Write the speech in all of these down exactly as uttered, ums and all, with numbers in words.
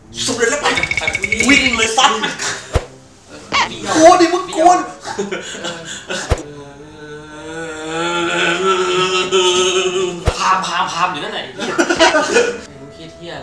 สุดเลยแล้วไปวิ่งเลยซัดโกนดิมึงโกนพามพามพามอยู่นั่นไหนมึงคิดเที่ยอะไร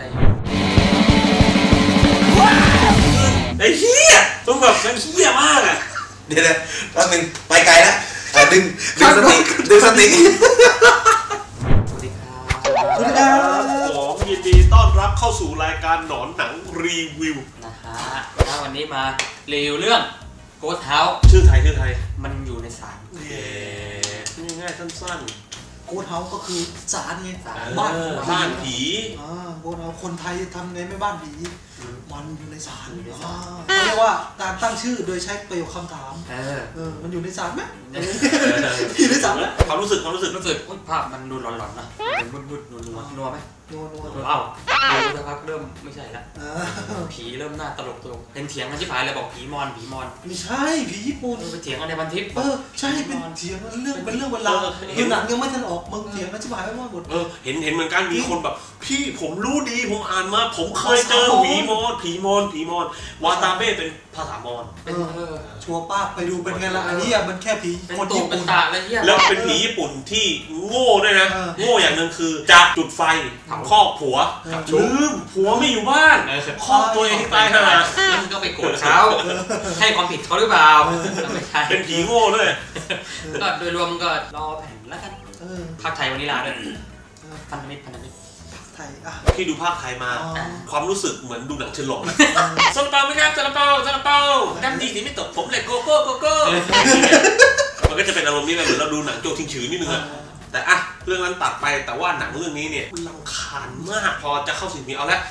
ไอ้เหี้ยต้องแบบมันเหี้ยมากอ่ะเดี๋ยวนะแป๊บนึงไปไกลแล้วดึงดึงสติดึงสติสวัสดีครับสวัสดีครับขอยินดีต้อนรับเข้าสู่รายการหนอนหนังรีวิวนะฮะแล้ววันนี้มารีวิวเรื่องโกสต์เฮาส์ชื่อไทยชื่อไทยมันอยู่ในศาลง่ายๆสั้นๆโกสต์เฮาส์ก็คือศาลไงบ้านบ้านผีโกสต์เฮาส์คนไทยทำไงไม่บ้านผีมันอยู่ในศาลเขาเรียกว่าการตั้งชื่อโดยใช้ประโยคคำถามเออมันอยู่ในศาลไหมอยู่ในศาลไหมความรู้สึกความรู้สึกรู้สึกภาพมันดูหลอนๆนะเป็นบุดๆนัวๆนัวไหมนัวนัวเอ้าดูสักพักเริ่มไม่ใช่ละผีเริ่มหน้าตลกตลกเป็นเถียงกันที่ผายเลยบอกผีมอนผีมอนไม่ใช่ผีญี่ปุ่นไปเถียงกันในบันทิปเออใช่เป็นเถียงเรื่องเป็นเรื่องเวลาเห็นหนังยังไม่ทันออกมึงเถียงกันที่ผายไม่ว่าหมดเออเห็นเห็นเหมือนกันมีคนแบบพี่ผมรู้ดีผมอ่านมาผมเคยเจอผีมอนผีมอนผีมอนวาตาเบ้เป็นภาษามอนชัวป้าไปดูเป็นไงล่ะอันนี้มันแค่ผีคนญี่ปุ่นแล้วเป็นผีญี่ปุ่นที่โง่ด้วยนะโง่อย่างหนึ่งคือจะจุดไฟครอบผัวลืมผัวไม่อยู่บ้านครอบตัวเองตายห่าแล้วมันก็ไปโกรธเขาให้ความผิดเขาหรือเปล่าไม่ใช่เป็นผีโง่ด้วยก็โดยรวมก็รอแผ่นแล้วกันภาคไทยวันนี้ลาด้วยพันธมิตรพันธมิตรไทยอ่ะที่ดูภาคไทยมาความรู้สึกเหมือนดูหนังเชิงหลงซาลาเปาไหมครับซาลาเปาซาลาเปาดั้มดีที่ไม่ตกผมเลยโกโก้โกโก้มันก็จะเป็นอารมณ์นี้เหมือนเราดูหนังโจทิ้งฉือนิดนึงอะแต่อะเรื่องนั้นตัดไปแต่ว่าหนังเรื่องนี้เนี่ยรำคาญมากพอจะเข้าสิ่งนี้เอาละ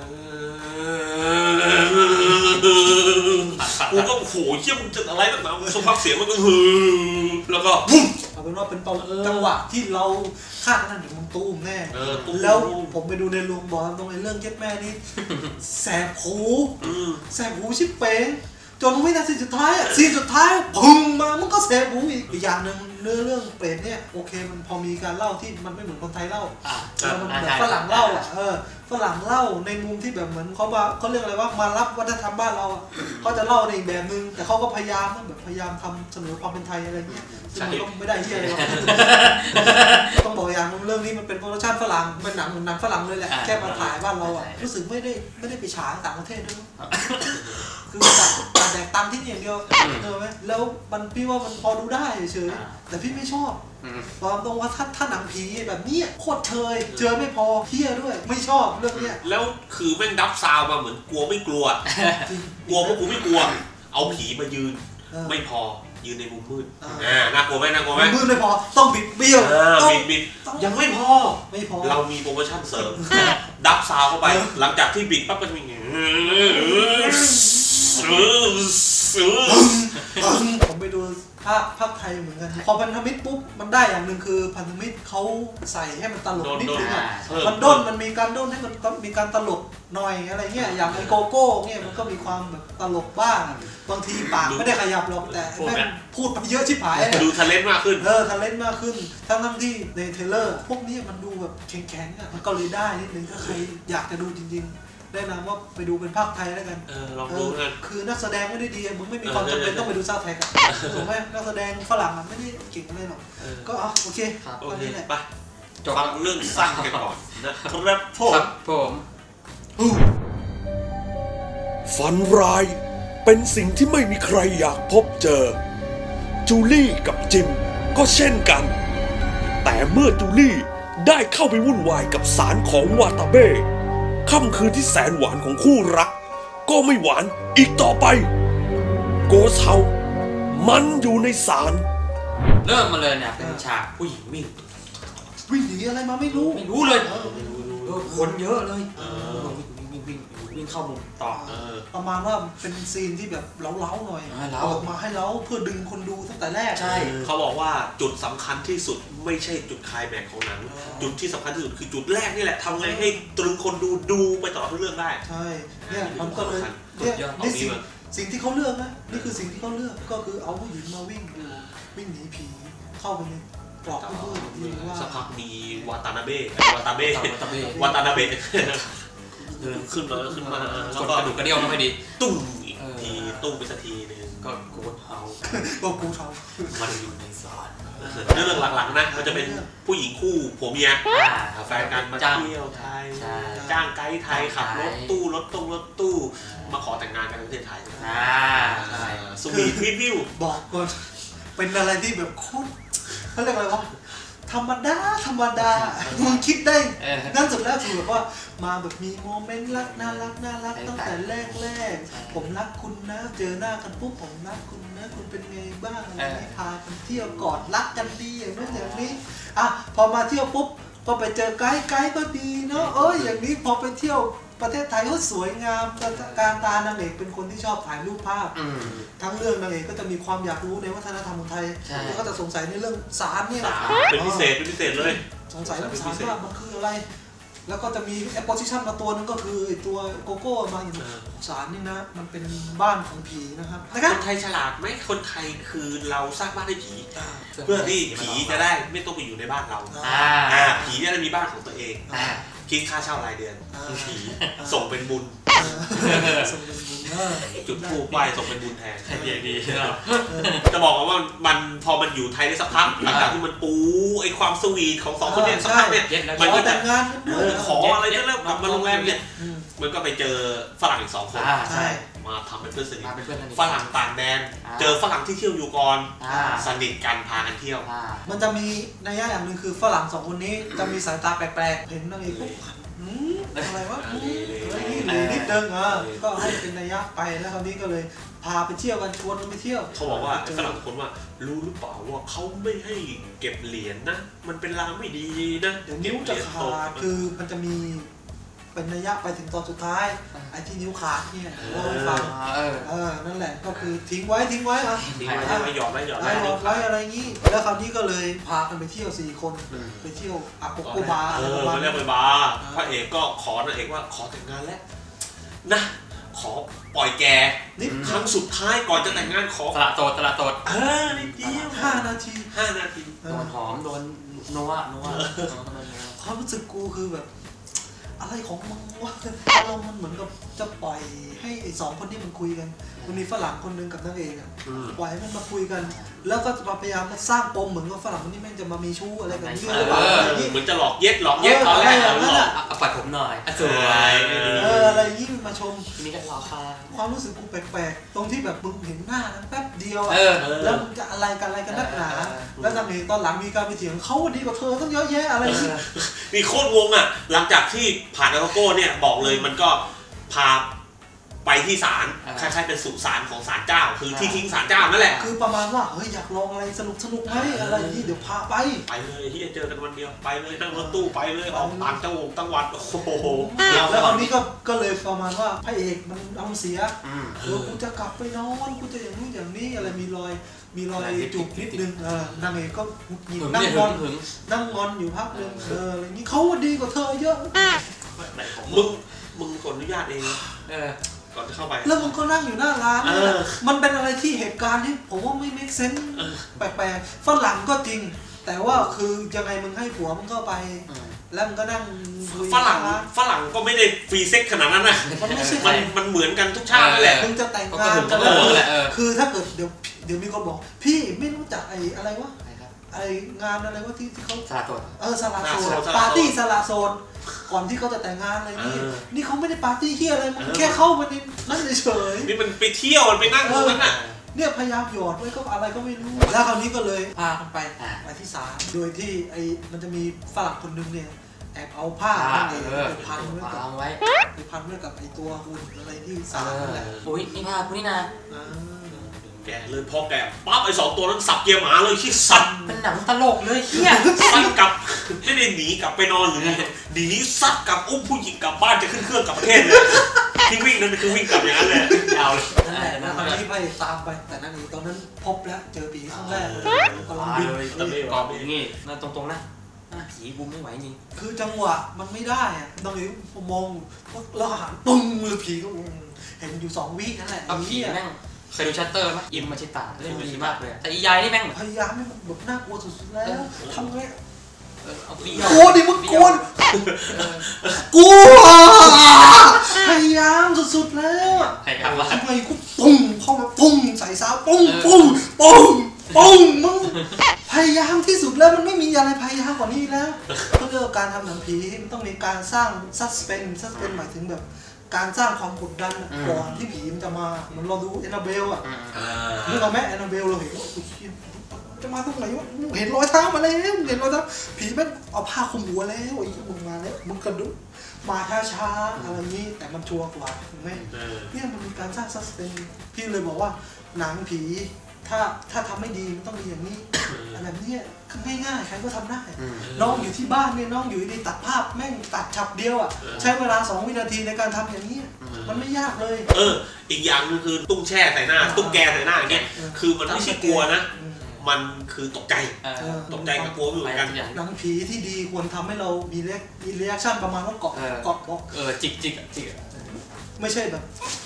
กูก็โหเชี่ยมึงจะอะไรแบบนั้นสักพักเสียงมันก็ฮือแล้วก็ปุ๊บเอาเป็นว่าเป็นจังหวะที่เราคาดนั่นถึงมึงตู้มแน่แล้วผมไปดูในโรงบอลตรงในเรื่องเย็ดแม่นี่แสบหูแสบหูชิบเป้งจนไม่นาทีสุดท้ายอ่ะซีนสุดท้ายพึ่งมามันก็แสบหูอีกอีกอย่างหนึ่งเนื้อเรื่องเปรตเนี่ยโอเคมันพอมีการเล่าที่มันไม่เหมือนคนไทยเล่าแล้วมันแบบฝรั่งเล่าอ่ะเออฝรั่งเล่าในมุมที่แบบเหมือนเขาว่าเขาเรียกอะไรว่ามารับวัฒนธรรมบ้านเราอ่ะเขาจะเล่าในอีกแบบนึงแต่เขาก็พยายามแบบพยายามทำเสนอความเป็นไทยอะไรเงี้ยซึ่งมันก็ไม่ได้เหี้ยอะไรหรอกต้องบอกอย่างนึงเรื่องนี้มันเป็นโปรดักชั่นฝรั่งเป็นหนังหนังฝรั่งเลยแหละแค่มาถ่ายบ้านเราอ่ะรู้สึกไม่ได้ไม่ได้ไปฉายต่างประเทศด้วยคือการแดกตังที่นี่อย่างเดียวเออไหมแล้วมันพี่ว่ามันพอดูได้เฉยแต่พี่ไม่ชอบความตรงว่าถ้าถ้าหนังผีแบบนี้โคตรเชยเจอไม่พอเที่ยด้วยไม่ชอบเรื่องเนี้ยแล้วคือแม่งดับซาวมาเหมือนกลัวไม่กลัวกลัวพวกกูไม่กลัวเอาผีมายืนไม่พอยืนในมุมมืดอ่าน่ากลัวไหมน่ากลัวไหมมืดไม่พอต้องบิดเบี้ยวบิดบิดยังไม่พอไม่พอเรามีโปรโมชั่นเสริมดับซาวเข้าไปหลังจากที่บิดปั๊บก็จะมีผมไปดูภาคภาคไทยเหมือนกันพอพันธมิตรปุ๊บมันได้อย่างหนึ่งคือพันธมิตรเขาใส่ให้มันตลกนิดนึงอ่ะมันด้นมันมีการด้นให้มันมีการตลกหน่อยอะไรเงี้ยอย่างไอโกโก้เนี่ยมันก็มีความแบบตลกบ้างบางทีปากไม่ได้ขยับหรอกแต่แม่งพูดไปเยอะชิบหายดูทะเลนมากขึ้นเออทะเลนมากขึ้นทั้งทั้งที่ในเทเลอร์พวกนี้มันดูแบบแข็งๆอ่ะมันก็เลยได้นิดนึงถ้าใครอยากจะดูจริงๆแนะนำว่าไปดูเป็นภาคไทยแล้วกันเออลองดูกันคือนักแสดงไม่ได้ดีมึงไม่มีความจำเป็นต้องไปดูซาวด์แทร็กอ่ะถูกไหมนักแสดงฝรั่งไม่ได้เก่งอะไรหรอกก็โอเคโอเคไปจบเรื่องสั้นกันก่อนนะครับผมผมฝันร้ายเป็นสิ่งที่ไม่มีใครอยากพบเจอจูลี่กับจิมก็เช่นกันแต่เมื่อจูลี่ได้เข้าไปวุ่นวายกับสารของวาตาเบ้ค่ำคืนที่แสนหวานของคู่รักก็ไม่หวานอีกต่อไปโกสต์เฮาส์มันอยู่ในศาลเริ่มมาเลยเนี่ยเป็นฉากผู้หญิงวิ่งวิ่งหนีอะไรมาไม่รู้ไม่รู้เลยคนเยอะเลยวิ่งเข้ามุมต่อประมาณว่าเป็นซีนที่แบบเล้าๆหน่อยออกมาให้เล้าเพื่อดึงคนดูตั้งแต่แรกใช่เขาบอกว่าจุดสำคัญที่สุดไม่ใช่จุดไคลแม็กซ์ของหนังจุดที่สำคัญที่สุดคือจุดแรกนี่แหละทำไงให้ตรึงคนดูดูไปตลอดทุกเรื่องได้ใช่เนี่ยมันก็เลยเนี่ยนี่สิ่งสิ่งที่เขาเลือกนะนี่คือสิ่งที่เขาเลือกก็คือเอาผู้หญิงมาวิ่งดูวิ่งหนีผีเข้าไปในกรอบมืดที่ว่าสักพักมีวาตานาเบ้วาตาเบ้วาตานาเบ้เดินขึ้นมาขึ้นมาแล้วกดก็กระดูกกระเดี่ยวไม่ค่อยดีตุ้งอีกทีตุ้งไปสักทีนึงก็โกดเฮาก็กูทมันอยู่ในศาลเรื่องหลังๆนะมันจะเป็นผู้หญิงคู่ผัวเมียอ่าแฟนกันมาจ้างเที่ยวไทยใช่จ้างไกด์ไทยขับรถตู้รถตู้รถตู้มาขอแต่งงานกันในประเทศไทยอ่าใช่สวีทวิววิวำบอกก่อนเป็นอะไรที่แบบโคตรเขาเรียกอะไรวะธรรมดาธรรมดามึงคิดได้เออนั่นสุดแล้วคือแบบว่ามาแบบมีโมเมนต์รักน่ารักน่ารักตั้งแต่แรกแรกๆผมรักคุณนะเจอหน้ากันปุ๊บผมรักคุณนะคุณเป็นไงบ้างอะไรนี้พากันเที่ยวกอดรักกันดีอย่างนู้นอย่างนี้อ่ะพอมาเที่ยวปุ๊บก็ไปเจอไกด์ไกด์ก็ดีเนาะเอ้ยอย่างนี้พอไปเที่ยวประเทศไทยก็สวยงามการตานางเอกเป็นคนที่ชอบถ่ายรูปภาพอืมทั้งเรื่องนางเอกก็จะมีความอยากรู้ในวัฒนธรรมของไทยใช่แล้วก็จะสงสัยในเรื่องสารเนี่ยสามเป็นพิเศษเป็นพิเศษเลยสงสัยเรื่องสารว่ามันคืออะไร แล้วก็จะมีแอปโพซิชันมาตัวนึงก็คือไอตัวโกโก้มาอยู่สารนี่นะมันเป็นบ้านของผีนะครับนะคครับ นไทยฉลาดไหมคนไทยคือเราสร้างบ้านให้ผี เพื่อที่ผีจะได้ไม่ต้องไปอยู่ในบ้านเราอ่าอ่าผีจะได้มีบ้านของตัวเองอ่าคิดค่าเช่ารายเดือนอ่าผีส่งเป็นบุญส่งเป็นบุญเออจุดธูปไหว้ส่งเป็นบุญแทนดีดีเนาะจะบอกว่ามันพอมันอยู่ไทยได้สักพักหลังจากที่มันปูไอความสวีทของสองคนเนี่ยสักพักเนี่ยเย็นแล้วมันขก็อแต่งงานกันด้วยขออะไรจะเริ่มกลับมาโรงแรมเนี่ยอืมมันก็ไปเจอฝรั่งอีกสองคนอ่าใช่มาทำเป็นเพื่อนสนิทมาเป็นเพื่อนสนิทฝรั่งต่างแดนอ่าเจอฝรั่งที่เที่ยวอยู่ก่อนอ่าสนิทกันพากันเที่ยวอ่ามันจะมีนัยยะอย่างหนึ่งคือฝรั่งสองคนนี้จะมีสายตาแปลกๆเห็นนางเอกปุ๊บอืมอะไรวะอืมอะไรนี่หลีนิดนึงอ่ะก็ให้เป็นนัยยะไปแล้วคราวนี้ก็เลยพาไปเที่ยวกันชวนกันไปเที่ยวเขาบอกว่าไอ้ฝรั่งทุกคนว่ารู้หรือเปล่าว่าเขาไม่ให้เก็บเหรียญนะ มันเป็นลางไม่ดีนะเดี๋ยวนิ้วจะขาดคือมันจะมีเป็นนัยยะไปถึงตอนสุดท้ายไอ้ที่นิ้วขาดเนี่ยเล่าให้ฟังเออเออนั่นแหละก็คือทิ้งไว้ทิ้งไว้อ่ะทิ้งไว้ทิ้งไว้หยอดไว้หยอดไว้ไว้หลอดไว้อะไรงี้แล้วคราวนี้ก็เลยพากันไปเที่ยวสี่คนไปเที่ยวอาโกโกบาเออะไรอประมาณมาเรียกไปบาร์พระเอกก็ขอนางเอกว่าขอแต่งงานแล้วนะ ขอปล่อยแกนิดครั้งสุดท้ายก่อนจะแต่งงานขอตลาดโตดตลาดโตดเออนิดเดียวห้านาทีห้านาทีเอโดอนหอมโดนนัวนัวความรู้สึกกูคือแบบ อะไรของมึงวะอารมณ์มันเหมือนกับจะปล่อยให้ไอ้สองคนที่มันคุยกันมันมีฝรั่งคนหนึงกับนางเอกอ่ะอืมปล่อยให้มันมาคุยกัน แล้วก็จะมาพยายามมาสร้างปมเหมือนกับฝรั่งคนนี้แม่งจะมามีชู้อะไรกันเรื่อยเอหรือเปล่าออะไรอย่างงี้เหมือนจะหลอกเย็ดหลอกเย็ดตอนแรกเออหลอกเอาปัดผมหน่อยสวยเอออะไรอย่างงี้มาชมทีนี้ก็รอค่ะความรู้สึกกูแปลกๆ ตรงที่แบบมึงเห็นหน้านั้นแป๊บเดียวเออะอแล้วมึงจะอะไรกันอะไรกันนักหนา แล้วนางเอกตอนหลังมีการไปเถียงเขาดีกว่าเธอตั้งเยอะแยะอะไรอย่างงี้นี่โคตรงงอ่ะ หลังจากที่ผ่านอาโก้เนี่ยบอกเลยมันก็พาไปที่ศาลคล้ายๆเป็นสุสานของศาลเจ้า คือที่ทิ้งศาลเจ้านั่นแหละคือประมาณว่าเฮ้ยอยากลองอะไรสนุกสนุกไหมอะไรอย่างงี้เดี๋ยวพาไปไปเลยที่จะเจอกันวันเดียวไปเลยนั่งรถตู้ไปเลยออกต่างจังหวัดต่างวัดโอ้โหแล้วคราวนี้ก็ก็เลยประมาณว่าพระเอกมันอารมณ์เสียอืมเออกูจะกลับไปนอนกูจะอย่างนู้นอย่างนี้อะไรมีรอยมีรอยจุกนิดนึงเออนางเอกก็หงุดหงิดหึงนั่งเนี่ยงหึอง นหึงนั่งงอนอยู่พักนึงเอออะไรอย่างงี้เขาดีกว่าเธอเยอะมึงมึงขออนุญาตเองเออก่อนจะเข้าไปแล้วมึงก็นั่งอยู่หน้าร้านเออมันเป็นอะไรที่เหตุการณ์ที่ผมว่าไม่ make sense เออแปลกๆฝรั่งก็จริง แต่ว่าคือยังไงมึงให้ผัวมึงเข้าไป แล้วมึงก็นั่งคุยฝรั่งหน้าานฝรั่งก็ไม่ได้ฟรีเซ็กขนาดนั้นนะมันไม่ใช่มันมันเหมือนกันทุกชาตินั่นแหละมึงจะแต่งก็งานหึงกัก็นเลิกแหละเออคือถ้าเกิดเดี๋ยวเดี๋ยวมีคนบอก พี่ไม่รู้จักไอ้อะไรวะใช่ครับไองานอะไรวะที่ที่เขาตลาดโตดเออสละโสสละดโสดปาร์ตี้สละโสดก่อนที่เขาจะแต่งงานอะไรนี่เออนี่เขาไม่ได้ปาร์ตี้เฮียอะไรมึงเออแค่เข้ามาในนั่นเฉยๆนี่มันไปเที่ยวมันไปนั่งตรงนั้นน่ะเนี่ยพยายามหยอดไว้ก็อะไรก็ไม่รู้ แล้วคราวนี้ก็เลยพากันไปอ่าไปที่ศาลโดยที่ไอ้มันจะมีฝรั่งคนหนึงเนี่ยแอบเอาผ้าอ่านั่นเองเออไปพันไว้กับวางไว้ไปพันไว้กับไอ้ตัวหุ่นอะไรที่ศาลเอนั่อนแหละอุ้ยนี่ภาพนี่นะอ่าแกเลยพอแกปั๊บไอ้สองตัวนั้นสับเกียร์หมาเลยที่สับเป็นหนังตลกเลยเฮียซัดกลับไม่ได้หนีกลับไปนอนหรือหนีซัดกลับอุ้มผู้หญิงกลับบ้านจะขึ้นเครื่องกลับประเทศเลยที่วิ่งนั่นคือวิ่งกลับอย่างนั้นเลยยาวเลยนั่นแหละแล้วคราวนี้ไปตามไปแต่นั่นเองตอนนั้นพบแล้วเจอผีครั้งแรกเลยกำลังมาบินเลยเออกรอบอย่างงี้นั่นตรงๆนะหน้าผีบูมไม่ไหวจริงคือจังหวะมันไม่ได้อะตอนนี้ผมมองแล้วหันปึ้งเลยผีก็เห็นอยู่สองวินั่นแหละเอาผีไอ้เหี้ยแม่งเคยดูชัตเตอร์ไหมอิมมาชิตาเล่นดีมากเลยแต่อียายนี่แม่งพยายามให้มันแบบน่ากลัวสุดๆแล้วทำไงโกนดิมึงโกนกูพยายามสุดๆแล้วทำไมกูปุ้งเข้ามาปุ้งใส่ซาวปุ้งปุ้งปุ้งปุ้งมึงพยายามที่สุดแล้วมันไม่มีอะไรพยายามกว่านี้แล้วก็เรื่องการทำหนังผีมันต้องมีการสร้างซัสเพนซัสเพนหมายถึงแบบการสร้างความกดดันก่อนที่ผีมันจะมาเหมือนเราดูแอนนาเบลอ่ะนึกออกไหมแอนนาเบลเราเห็นว่าจะมาตรงไหนวะเห็นรอยเท้ามาแล้วเห็นรอยเท้าผีแม่งเอาผ้าคลุมหัวแล้วไอ้มึงมาแล้วมึงกระดุมาช้าๆอะไรนี้แต่มันชัวร์กว่าถูกไหมเนี่ยมันมีการสร้างซัสเพนพี่เลยบอกว่าหนังผีถ้าถ้าทำไม่ดีมันต้องดีอย่างนี้แบบนี้ง่ายๆใครก็ทำได้น้องอยู่ที่บ้านเนี่ยน้องอยู่ดีตัดภาพแม่งตัดฉับเดียวอ่ะใช้เวลาสองวินาทีในการทำอย่างนี้มันไม่ยากเลยเอออีกอย่างนึงคือตุ้งแช่ใส่หน้าตุ้งแกใส่หน้าอย่างเงี้ยคือมันไม่ใช่กลัวนะมันคือตกใจตกใจกับกลัวอยู่เหมือนกันหนังผีที่ดีควรทำให้เรามีเรียกมีรีแอคชั่นประมาณว่าเกาะเกาะเกาะเออจิกจิกจิกไม่ใช่แบบ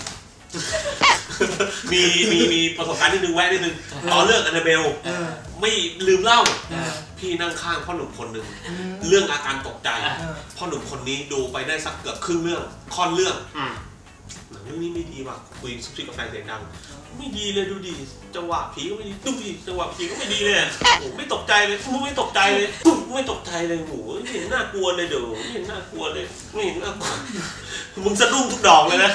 มีมีมีประสบการณ์นิดนึงแวะนิดนึงตอนเรื่องแอนนาเบลไม่ลืมเล่าพี่นั่งข้างพ่อหนุ่มคนหนึ่งเรื่องอาการตกใจพ่อหนุ่มคนนี้ดูไปได้สักเกือบครึ่งเรื่องค่อนเรื่องหนังเรื่องนี้ไม่ดีว่ะคุยซุบซิบกับแฟนเสียงดังไม่ดีเลยดูดิจังหวะผีก็ไม่ดีดูดิจังหวะผีก็ไม่ดีเลยโอ้ไม่ตกใจเลยมึงไม่ตกใจเลยไม่ตกใจเลยโอ้เห็นน่ากลัวเลยเดี๋ยวเห็นน่ากลัวเลยไม่เห็นน่ากลัวมึงสะดุ้งทุกดอกเลยนะ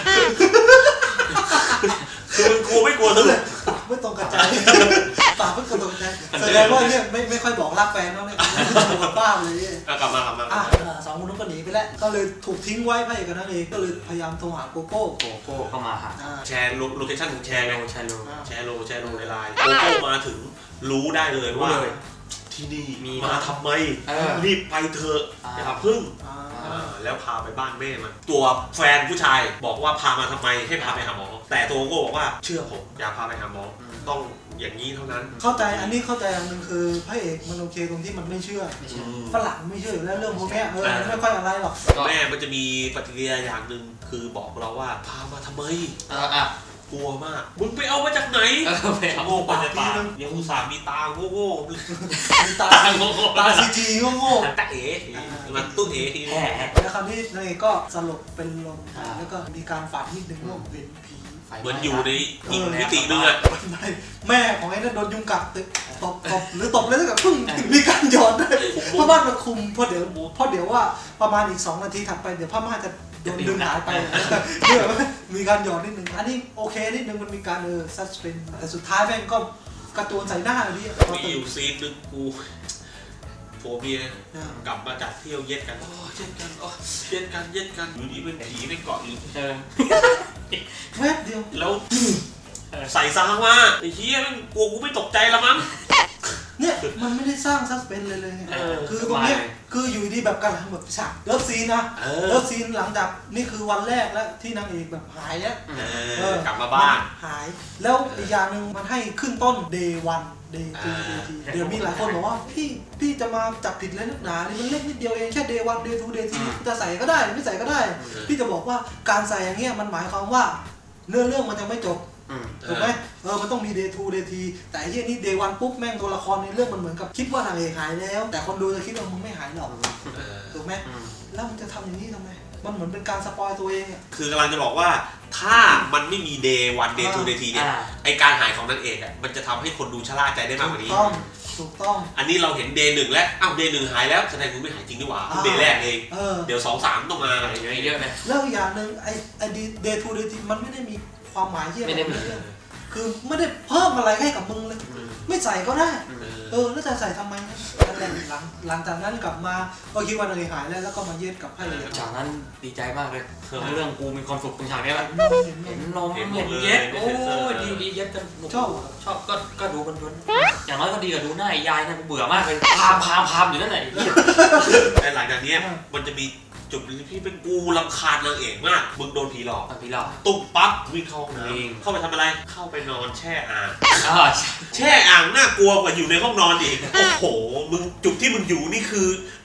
คือมึงกลัวไม่กลัวเลยไม่ตรงกระจายปากไม่ตรงกระจายแสดงว่าเนี่ยไม่ไม่ค่อยบอกรักแฟนแล้วเนี่ยตัวบ้าเลยเนี่ยกลับมากลับมาสองคนนั้นก็หนีไปแล้วก็เลยถูกทิ้งไว้พระเอกกับนางเอกก็เลยพยายามโทรหาโกโก้โกโก้เข้ามาหาแชร์โลเคชั่นแชร์โลแชร์โลแชร์โลแชร์โลในไลน์โกโก้มาถึงรู้ได้เลยว่าที่นี่มาทำไมรีบไปเถอะอย่าพึ่งแล้วพาไปบ้านแม่มันตัวแฟนผู้ชายบอกว่าพามาทำไมให้พาไปหาหมอแต่ตัวโก้บอกว่าเชื่อผมอย่าพาไปหาหมอต้องอย่างนี้เท่านั้นเข้าใจอันนี้เข้าใจอันนึงคือพระเอกมันโอเคตรงที่มันไม่เชื่อฝรั่งไม่เชื่ออยู่แล้วเรื่องพวกนี้เออไม่ค่อยอะไรหรอกแม่มันจะมีปฏิกิริยาอย่างหนึ่งคือบอกเราว่าพามาทำไมอ่ะกลัวมากมึงไปเอามาจากไหนโง่ปาตายังอุตส่าห์มีตาโง่โง่มีตาตาซีจีโง่โง่ตาเอ๋มันตู้เอ๋ทีนี้แล้วคราวนี้นายก็สลบเป็นลมแล้วก็มีการฝันนิดนึงว่าเป็นผีเหมือนอยู่ในอีกมิตินึงอะแม่ของไอ้นั่นโดนยุงกัดตบตบหรือตบเลยแล้วก็พึ่งมีการหยอดด้วยเพราะบ้านมันคุมเพราะเดี๋ยวเพราะเดี๋ยวว่าประมาณอีกสองนาทีถัดไปเดี๋ยวพ่อม่าจะโดนดึงหายไปเดี๋ยวมีการหยอดนิดนึงอันนี้โอเคนิดนึงมันมีการเออซัสเพนแต่สุดท้ายแม่งก็กระโจนใส่หน้าดิมีอยู่ซีนนึงกูโฟเมียกลับมาจากเที่ยวเย็ดกันโอ้เย็ดกันโอ้เย็ดกันเย็ดกันอยู่ดีเป็นผีไม่เกาะอยู่แวบเดียวแล้วใส่ซางมาไอ้เหี้ยมันกลัวกูไม่ตกใจละมั้งเนี่ยมันไม่ได้สร้างซัสเพนเลยเลยคือตรงนี้คืออยู่ดีแบบกันแบบฉากเลิฟซีนนะเลิฟซีนหลังจากนี่คือวันแรกแล้วที่นางเอกแบบหายแล้วกลับมาบ้านหายแล้วอีกอย่างหนึ่งมันให้ขึ้นต้น day one day two day three เดี๋ยวมีหลายคนบอกว่าพี่พี่จะมาจับผิดเลยนักหนานี่มันเล็กนิดเดียวเองแค่ day one day two day three จะใส่ก็ได้ไม่ใส่ก็ได้พี่จะบอกว่าการใส่อย่างเงี้ยมันหมายความว่าเรื่องเรื่องมันยังไม่จบถูกไหมเออมันต้องมี day two day three แต่ไอ้ที่นี่ day one ปุ๊บแม่งตัวละครในเรื่องมันเหมือนกับคิดว่านางเอกหายแล้วแต่คนดูจะคิดว่ามึงไม่หายหรอกถูกไหมแล้วมันจะทำอย่างนี้ทำไมมันเหมือนเป็นการสปอยตัวเองคือกำลังจะบอกว่าถ้ามันไม่มี day one day two day three เนี่ยไอการหายของนางเอกอ่ะมันจะทำให้คนดูชะล่าใจได้มากกว่านี้ถูกต้องอันนี้เราเห็น day หนึ่งแล้วอ้าว day หนึ่งหายแล้วแสดงมึงไม่หายจริงดีกว่า day แรกเองเดี๋ยวสองสามต้องมาอะไรเยอะเลยแล้วอย่างหนึ่งไอไอ day two day three มันไม่ได้มีความหมายเยอะไม่ได้คือไม่ได้เพิ่มอะไรให้กับมึงเลยไม่ใส่ก็ได้เออแล้วจะใส่ทำไมนั่นแหละหลังหลังจากนั้นกลับมาก็คิดว่าเลยหายแล้วแล้วก็มาเย็ดกับให้เลยฉากนั้นดีใจมากเลยเรื่องกูมีความสุขตรงฉากนี้แหละเห็นนมเห็นเย็ดโอ้ดีดีเย็ดกันชอบชอบก็ก็ดูกันด้วยอย่างน้อยก็ดีกว่าดูหน้ายายนะกูเบื่อมากเลยพามพามพามอยู่นั่นแหละแต่หลังจากนี้มันจะมีจุดที่เป็นกูรำคาญนางเอกมากมึงโดนผีหลอกผีหลอกตุ้มปั๊บวิ่งเข้าห้องน้ำเข้าไปทำอะไรเข้าไปนอนแช่อ่างแช่อ่างน่ากลัวกว่าอยู่ในห้องนอนอีกโอ้โหมึงจุดที่มึงอยู่นี่คือผ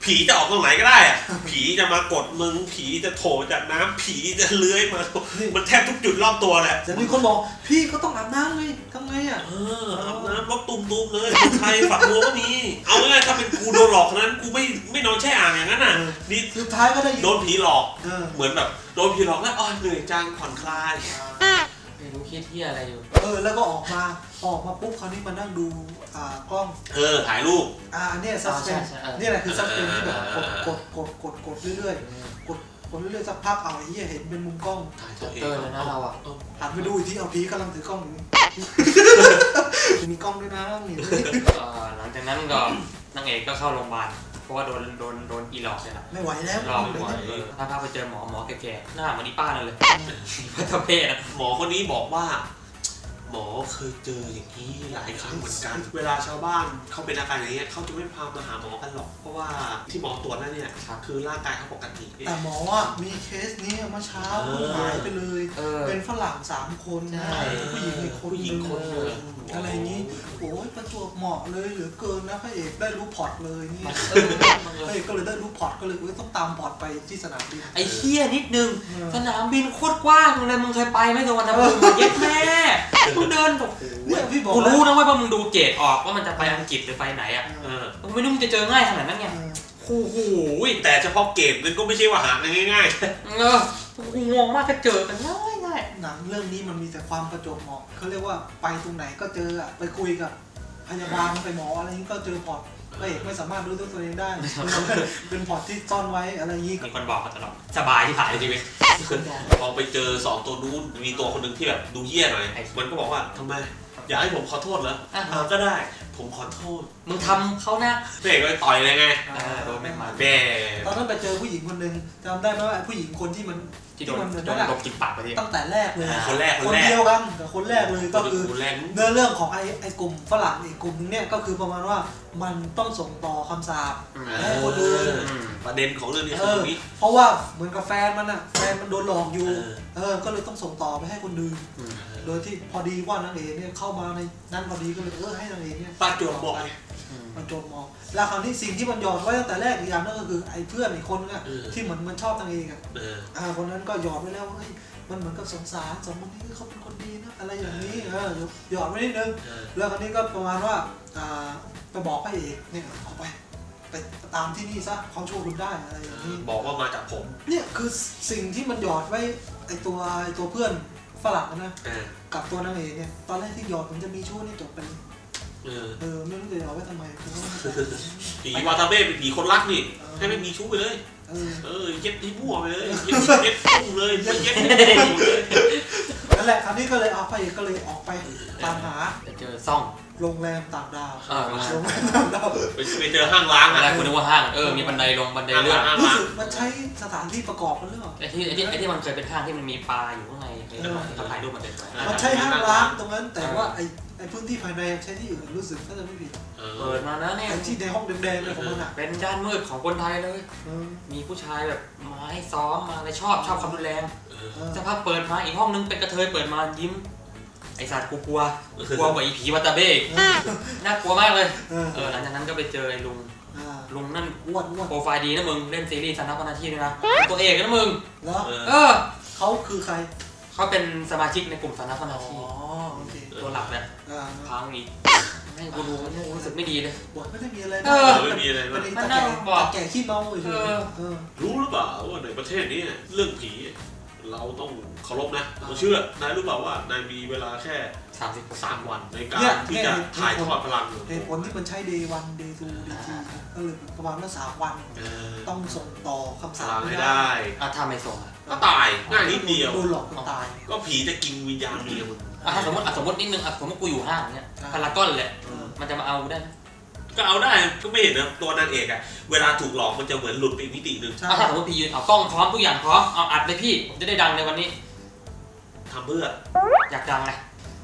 ผีจะออกตรงไหนก็ได้อะผีจะมากดมึงผีจะโผล่จากน้ำผีจะเลื้อยมามันแทบทุกจุดรอบตัวแหละแต่มีคนบอกพี่ก็ต้องอาบน้ำเลยทำไงอ่ะเอออาบน้ำรถตุ่มๆเลยคนไทยฝักบัวก็มีเอาง่ายๆถ้าเป็นกูโดนหลอกนั้นกูไม่ไม่นอนแช่อ่างอย่างนั้นน่ะนี่สุดท้ายก็ได้โดนผีหลอกเหมือนแบบโดนผีหลอกแล้วอ๋อเหนื่อยจังผ่อนคลายไม่รู้คิดที่อะไรอยู่เออแล้วก็ออกมาออกมาปุ๊บคราวนี้มานั่งดูอ่ากล้องเออถ่ายรูปอ่าเนี่ยซัสเพนนี่แหละคือซัสเพนที่แบบกดกดกดกดกดเรื่อยๆกดกดเรื่อยๆสักพักเอาไอ้เหี้ยเห็นเป็นมุมกล้องถ่ายตัวเองเลยนะเราอ่ะหันไปดูอีกทีเอาผีกำลังถือกล้องอยู่มีกล้องด้วยนะนี่หลังจากนั้นก็นางเอกก็เข้าโรงพยาบาลเพราะว่าโดนโดนโดนอีหลอกเลยนะไม่ไหวแล้วหลอกไม่ไหวถ้าพาไปเจอหมอหมอแก่ๆหน้าเหมือนอีป้าเลยพัฒเพศหมอคนนี้บอกว่าหมอเคยเจออย่างนี้หลายครั้งเหมือนกันเวลาชาวบ้านเขาเป็นอาการอย่างนี้เขาจะไม่พามาหาหมอกันหรอกเพราะว่าที่หมอตรวจนั่นเนี่ยคือร่างกายเขาปกติแต่หมอว่ามีเคสนี้เมื่อเช้าหายไปเลยเป็นฝรั่งสามคนผู้หญิงอีกคนหนึ่งอะไรนี้โอ้ยประจวบเหมาะเลยเหลือเกินนะพระเอกได้รู้พอร์ตเลยนี่พระเอกก็เลยได้รู้พอร์ตก็เลยต้องตามพอร์ตไปที่สนามบินไอ้เหี้ยนิดนึงสนามบินโคตรกว้างเลยมึงเคยไปไหมตะวันตกมึงเย็ดแม่มึงเดินแบบเนี่ยพี่บอกกูรู้นะว่ามึงดูเกตออกว่ามันจะไปอังกฤษหรือไปไหนอ่ะมึงไม่รู้มึงจะเจอง่ายขนาดนั้นไงโอ้โหแต่เฉพาะเกตมันก็ไม่ใช่ว่าหาง่ายๆเออกูงงมากก็เจอกันง่ายง่ายหนังเรื่องนี้มันมีแต่ความประจวบเหมาะเขาเรียกว่าไปตรงไหนก็เจออ่ะไปคุยกับพยาบาลไปหมออะไรนี้ก็เจอพอร์ตพระเอกไม่สามารถรู้ตัวเองได้เป็นพอร์ตที่ซ่อนไว้อะไรอย่างนี้มีคนบอกมาตลอดสบายที่ผ่านในชีวิตพอไปเจอสองตัวนู้นมีตัวคนหนึ่งที่แบบดูเหี้ยหน่อยมันก็บอกว่าทำไมอยากให้ผมขอโทษเหรออ่าก็ได้ผมขอโทษมึงทำเขานะพระเอกก็ต่อยเลยไงโดนแม่มาแม่ตอนนั้นไปเจอผู้หญิงคนหนึ่งจำได้ไหมว่าผู้หญิงคนที่มันที่มันโดนตบกินปากไปตั้งแต่แรกเลยคนแรกคนเดียวกันแต่คนแรกเลยก็คือเนื้อเรื่องของไอ้ไอ้กลุ่มฝรั่งอีกกลุ่มนึงเนี่ยก็คือประมาณว่ามันต้องส่งต่อคำสาปให้คนอื่นประเด็นของเรื่องนี้คือตรงนี้เพราะว่าเหมือนกับแฟนมันอ่ะแฟนมันโดนหลอกอยู่เออก็เลยต้องส่งต่อไปให้คนอื่นโดยที่พอดีว่านางเอกเนี่ยเข้ามาในนั่นพอดีก็เลยเออให้นางเอกเนี่ยป้าโจมบอกมันโจมมองแล้วคราวนี้สิ่งที่มันหยอดไว้ตั้งแต่แรกอีกอย่างนั่นก็คือไอ้เพื่อนอีกคนอ่ะที่เหมือนมันชอบนางเอกอ่ะอ่าคนนั้นก็หยอดไว้แล้วว่าเฮ้ยมันเหมือนกับสงสารสองคนนี้เขาเป็นคนดีนะอะไรอย่างนี้เออหยอดไว้นิดนึงแล้วคราวนี้ก็ประมาณว่าอ่าไปบอกพระเอกเนี่ยเอาไปไปตามที่นี่ซะเขาช่วยคุณได้อะไรอย่างนี้บอกว่ามาจากผมเนี่ยคือสิ่งที่มันหยอดไว้ไอ้ตัวไอ้ตัวเพื่อนฝรั่งนะกับตัวนางเอกเนี่ยตอนแรกที่หยอดมันจะมีช่วงนี่จบไปเออเออไม่รู้จะเอาไว้ทำไมผีวาตาเบ้เป็นผีคนรักนี่ให้ไม่มีชู้ไปเลยเออเออเย็ดที่มั่วไปเลยเย็ดเย็ดตุ้งเลยเย็ดเย็ดเลยนั่นแหละคราวนี้ก็เลยเอาไปก็เลยออกไปตามหาเจอซ่องโรงแรมต่างดาวโรงแรมต่างดาวไปเจอห้างล้างอะไรคุณนึกว่าห้างเออมีบันไดลงบันไดเลื่อนรู้สึกมันใช้สถานที่ประกอบกันหรือเปล่าไอ้ที่ไอ้ที่ไอ้ที่มันเคยเป็นห้างที่มันมีปลาอยู่ข้างในเขาถ่ายรูปมันเป็นมันใช้ห้างล้างตรงนั้นแต่ว่าไอ้ไอ้พื้นที่ภายในใช้ที่อื่นรู้สึกก็จะไม่ผิดเปิดมานะเนี่ยที่ในห้องแดงๆเลยของมันอ่ะเป็นย่านมืดของคนไทยเลยมีผู้ชายแบบมาให้ซ้อมมาอะไรชอบชอบความรุนแรงจะพักเปิดมาอีกห้องนึงเป็นกระเทยเปิดมายิ้มไอสัตว์กูกลัวกลัวกว่าอีผีวัตาเบ้น่ากลัวมากเลยเออหลังจากนั้นก็ไปเจอไอ้ลุงลุงนั่นอ้วนโปรไฟล์ดีนะมึงเล่นซีรีส์สนับนาทีด้วยนะตัวเอกนะมึงเหรอเออเขาคือใครเขาเป็นสมาชิกในกลุ่มสนับนาทีตัวหลักเนี่ยพังอีกให้กูดูรู้สึกไม่ดีเลยบอกไม่ได้มีอะไรเออไม่มีอะไรมันนั่งบอกแก่ขี้เมาเลยรู้หรือเปล่าว่าในประเทศนี้เรื่องผีเราต้องเคารพนะเราเชื่อนายรู้เปล่าว่านายมีเวลาแค่สามสิบสามวันในการที่จะถ่ายทอดพลังเหตุผลที่มันใช้เดย์วันเดย์ทูเดย์ทีก็เลยประมาณว่าสามวันต้องส่งต่อคำสั่งให้ได้อ่ะถ้าไม่ส่งก็ตายง่ายนิดเดียวโดนหลอกตายก็ผีจะกินวิญญาณเมียมึงอ่ะสมมติอ่ะสมมตินิดนึงอ่ะสมมติกูอยู่ห้างเนี้ยพารากอนแหละมันจะมาเอาได้ก็เอาได้ก็ไม่เห็นนะตัวนางเอกอะเวลาถูกหลอกมันจะเหมือนหลุดไปอีกมิตินึงถ้าสมมติพี่ยืนเอากล้องพร้อมทุกอย่างพร้อมเอาอัดเลยพี่ผมจะได้ดังในวันนี้ทำเพื่ออยากดังไง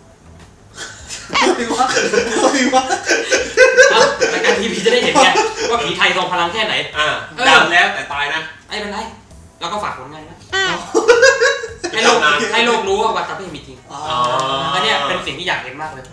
ไม่ว่าไม่ว่ารายการทีวีจะได้เห็นไงว่าผีไทยทรงพลังแค่ไหนอ่าดังแล้วแต่ตายนะไอ้เป็นไรแล้วก็ฝากผลงานนะให้โลกให้โลกรู้ว่าวัตถุเพศมีจริงอันนี้เป็นสิ่งที่อยากเห็นมากเลยเ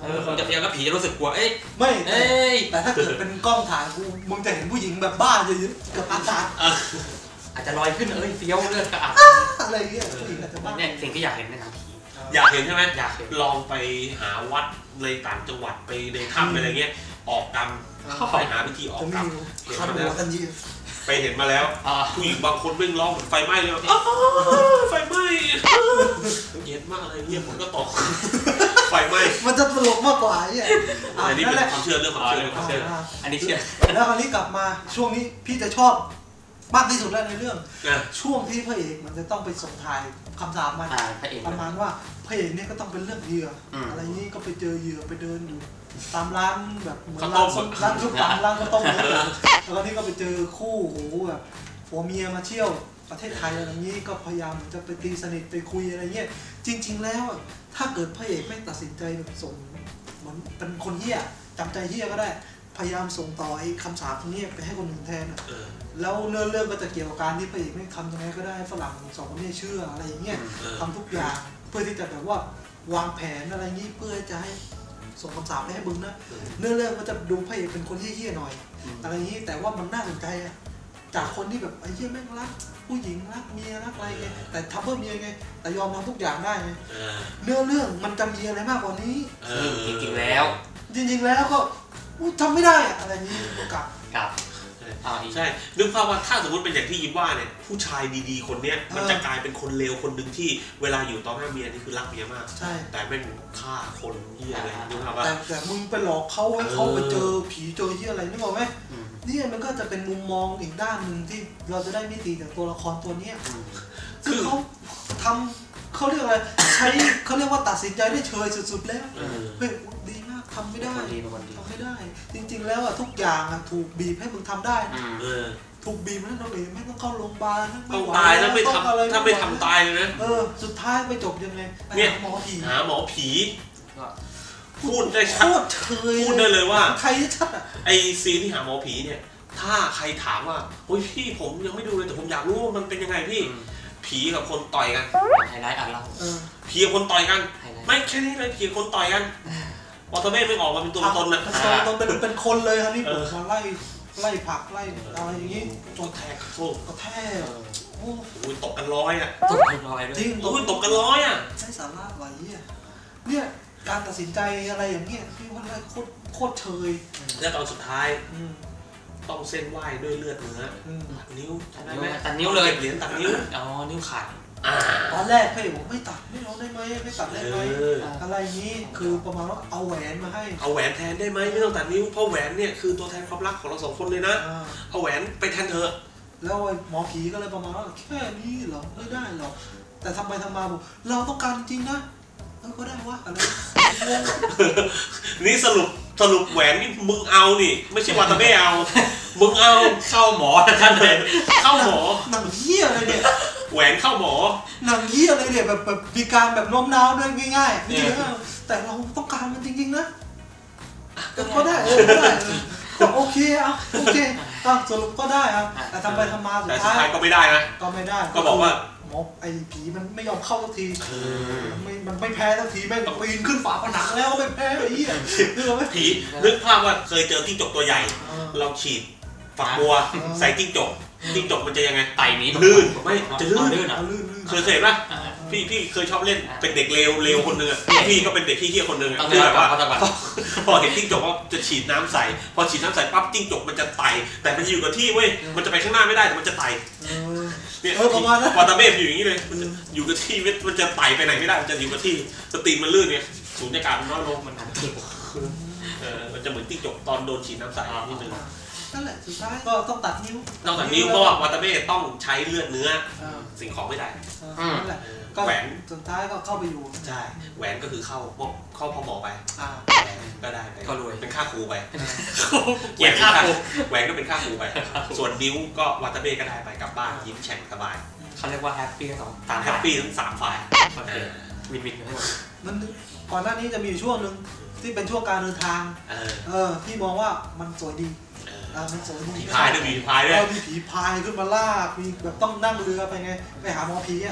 เออคงจะเฟี้ยวแล้วผีจะรู้สึกกลัวเอ้ยไม่เอ้ยแต่ถ้าเกิดเป็นกล้องถ่ายกูมึงจะเห็นผู้หญิงแบบบ้าเยอะๆกับอากาศอาจจะลอยขึ้นเอ้ยเฟี้ยวเลือดกระอักอะไรเงี้ยผู้หญิงอาจจะบ้าเนี่ยสิ่งที่อยากเห็นในหนังผีอยากเห็นใช่ไหมอยากเห็นลองไปหาวัดในต่างจังหวัดไปในถ้ำอะไรเงี้ยออกกรรมไปหาวิธีออกจะกรมีรมเห็นคันมาหัแล้ว วกันยีไปเห็นมาแล้วอ่าผู้หญิงบางคนเร่งร้องเหมือนไฟไหม้เลยอ้าวไฟไหม้เย็นมากเลยเงียบฝนก็ตกไฟไหม้มันจะตลกมากกว่าไอ้เนี่ยอันนี้นั่เป็น นแหละความเชื่อเรื่องความเชื่อเรื่องความเชื่ออันนี้เชื่อแล้วคราวนี้กลับมาช่วงนี้พี่จะชอบมากที่สุดแล้วในเรื่องนะช่วงที่พระเอกมันจะต้องไปส่งถ่ายคำสาปมันอ่าพระเอกประมาณว่าพระเอกเนี่ยก็ต้องเป็นเรื่องเหยื่ออมอะไรนี้ก็ไปเจอเหยื่อไปเดินอยู่ตามร้านแบบเหมือนข้าวต้ร้านมส้มร้านชุบตำร้านข้าวต้มเนี่ยแล้วก็นี่ก็ไปเจอคู่โอ้โหแบบผัวเมียมาเที่ยวประเทศไทยอะไรนี้ก็พยายามจะไปตีสนิทไปคุยอะไรเงี้ยจริง ๆ แล้วอะถ้าเกิดพระเอกไม่ตัดสินใจแบบส่งเหมือนเป็นคนเหี้ยจำใจเหี้ยก็ได้พยายามส่งต่อไอ้คำสาปตรงนี้ไปให้คนอื่นแทนอะเออแล้วเรื่องเรื่องก็จะเกี่ยวกับการที่พระเอกไม่ทำยังไงก็ได้ฝรั่งสองคนนี้เชื่ออะไรอย่างเงี้ยเออทำทุกอย่างเพื่อที่จะแบบว่าวางแผนอะไรงี้เพื่อจะให้ส่งคำสาปไปให้บึงนะเนื้อเรื่องมันจะดูพระเอกเป็นคนเหี้ยๆหน่อยอะไรอย่างงี้แต่ว่ามันน่าสนใจอะจากคนที่แบบไอ้เหี้ยแม่งรักผู้หญิงรักเมียรักอะไรไงแต่ทำเพื่อเมียไงแต่ยอมทำทุกอย่างได้ไงเออเนื้อเรื่องมันจะมีอะไรมากกว่านี้เอซึ่งอจริงๆแล้วจริงๆแล้วก็อุ๊ยทำไม่ได้อะอะไรอย่างงี้กับกับอ่าอีกใช่นึกภาพว่าถ้าสมมติเป็นอย่างที่ยิ้มว่าเนี่ยผู้ชายดีๆคนเนี้ยมันจะกลายเป็นคนเลวคนหนึ่งที่เวลาอยู่ต่อหน้าเมียนี่คือรักเมียมากใช่แต่แม่งฆ่าคนเหี้ยอะไรนึกภาพว่าแต่แต่มึงไปหลอกเขาให้เขาไปเจอผีเจอที่อะไรนึกออกไหมอืมนี่มันก็จะเป็นมุมมองอีกด้านหนึ่งที่เราจะได้มิติจากตัวละครตัวเนี้ยอืมซึ่งเขาทำเขาเรียกอะไรใช้เขาเรียกว่าตัดสินใจได้เฉยสุดๆแล้วเออเฮ้ยดีมากทำไม่ได้เป็นคนดีเป็นคนดีทำไม่ได้ จริง ๆ แล้วอะทุกอย่างอะถูกบีบให้มึงทำได้นะอืมเออถูกบีบให้เราเองไม่ต้องเข้าโรงพยาบาลต้องตายถ้าไม่ต้องอะรทำถ้าไม่ทำตายเลยนะเออสุดท้ายไปจบยังไงไปเนี่ยหาหมอผีหาหมอผีก็พูดได้โคชัดตรเชยพูดได้เลยว่าใครชัดอะไอซีนที่หาหมอผีเนี่ย ถ้าใครถามว่าโอ้ยพี่ผมยังไม่ดูเลยแต่ผมอยากรู้ว่ามันเป็นยังไงพี่อืมผีกับคนต่อยกันไฮไลท์อ่ะเราเออผีกับคนต่อยกันไฮไลท์ไม่แค่นี้เลยผีกับคนต่อยกันวอเตอร์เมนไม่ออกมาเป็นตัวเป็นตนนะมันต้องเป็นเป็นคนเลยครับนี่เอผมอมาไล่ไล่ผลักไล่อะไรอย่างงี้จจนนแทกโซ่กระแทเอก อโอ้โอ้ยตกกันร้อยอ่ะตกไปลอยด้วยจริงโอ้ยตกกันร้อยอ่ะใช้สาระไหวอ่ะเนี่ยการตัดสินใจอะไรอย่างเงี้ยพี่ว่าโคตรโคตรเชยแล้วตอนสุดท้ายอืมต้องเส้นไหว้ด้วยเลือดเนื้ออืมตัดนิ้วจำได้นิ้วไหมตัดนิ้วเลยเหรียญตัดนิ้วอ๋อนิ้วขาดอ่าตอนแรกพี่บอกไม่ตัดไม่เอาได้ไหมไม่ตัดได้ไหมเอออะไรอย่างงี้คือประมาณว่าเอาแหวนมาให้เอาแหวนแทนได้ไหมไม่ต้องตัดนิ้วเพราะแหวนเนี่ยคือตัวแทนความรักของเราสองคนเลยนะอ่าเอาแหวนไปแทนเธอแล้วไอ้หมอผีก็เลยประมาณว่าแค่นี้เหรอไม่ได้หรอกแต่ทำไปทำมาบอกเราต้องการจริงๆนะเออก็ได้วะอะไรงงนี่สรุปสรุปแหวนนี่มึงเอานี่ ไม่ใช่วาตาเบ้เอา มึงเอาเข้าหมอท่านเลยเข้าหมอหนังเหี้ยอะไรเนี่ยแหวนเข้าหมอหนังเหี้ยอะไรเนี่ยแบบแบบมีการแบบโน้มน้าวด้วยง่ายๆจริงๆแต่เราต้องการมันจริงๆนะเออก็ได้เออก็ได้เออก็โอเคอ่ะโอเคอ่ะสรุปก็ได้อ่ะแต่ทำไปทำมาสุแต่ดสุดท้ายท้ายก็ไม่ได้นะก็ไม่ได้ก็บอกว่าหมอไอ้ผีมันไม่ยอมเข้าสักทีเออมันไม่มันไม่แพ้สักทีแม่งปีนขึ้นฝาผนังแล้วก็ไม่แพ้ไอ้เหี้ยนึกออกไหมผีนึกภาพว่าเคยเจอจิ้งจกตัวใหญ่เออเราฉีดฝักบัวใส่จิ้งจกจิ้งจกมันจะยังไงไต่หนี้ลื่นไม่จะลื่นลื่นอ่ะเอาลื่นลื่นเคยเคยเห็นปะอ่าพี่พี่เคยชอบเล่นเป็นเด็กเลวเลวคนหนึงอ่ะพี่ก็เป็นเด็กขี้เกียจคนหนึงอ่ะต้องคือเลืแบอก บก่อนว่าเขาจะก่อนพอเห็นจิ้งจกว่าจะฉีดน้ำใส่พอฉีดน้ำใส่ปั๊บจิ้งจกมันจะไต่แต่มันจะอยู่กับที่เว้ยมันจะไปข้างหน้าไม่ได้แต่มันจะไต่เออเนี่ยเออประมาณนั้นวาตาเบ้อยู่อย่างนี้เลยมันจะอยู่กับที่มันจะไต่ไปไหนไม่ได้มันจะอยู่กับที่สตรีมมันลื่นเนี่ยสูญญากาศมันน้อยลงมันอันที่เออมันจะเหมือนจิ้งจกตอนโดนฉีดน้ำใส่นิดนึงนั่นแหละสุดท้ายก็ต้องตัดนิ้วนอกจากนิ้วเพราะว่าวาตาเบ้ต้องใช้เลือดเนื้ออ่าสิ่งของไม่ได้นั่นแหละเออก็แหวนสุดท้ายก็เข้าไปอยู่ใช่แหวนก็คือเข้าเข้าพอหมอไปอ่าก็ได้ไปก็รวยเป็นค่าครูไปเกียรติค่าครูแหวนก็เป็นค่าครูไป ส่วนนิ้วก็วาตาเบ้ก็ได้ไปกลับบ้านยิ้มแฉ่งสบายเขาเรียกว่าแฮปปี้ทั้งสองตามแฮปปี้ทั้งสามฝ่ายโอเคเออวินวินกันให้หมดมันก่อนหน้านี้จะมีอยู่ช่วงหนึ่งที่เป็นช่วงการเดินทางเออเออพี่มองว่ามันสวยดีเอออ่ามันสวยดีผีพายด้วยผีพายด้วยเรามีผีพายขึ้นมาลากมีแบบต้องนั่งเรือไปไงไปหาหมอผีอ่ะ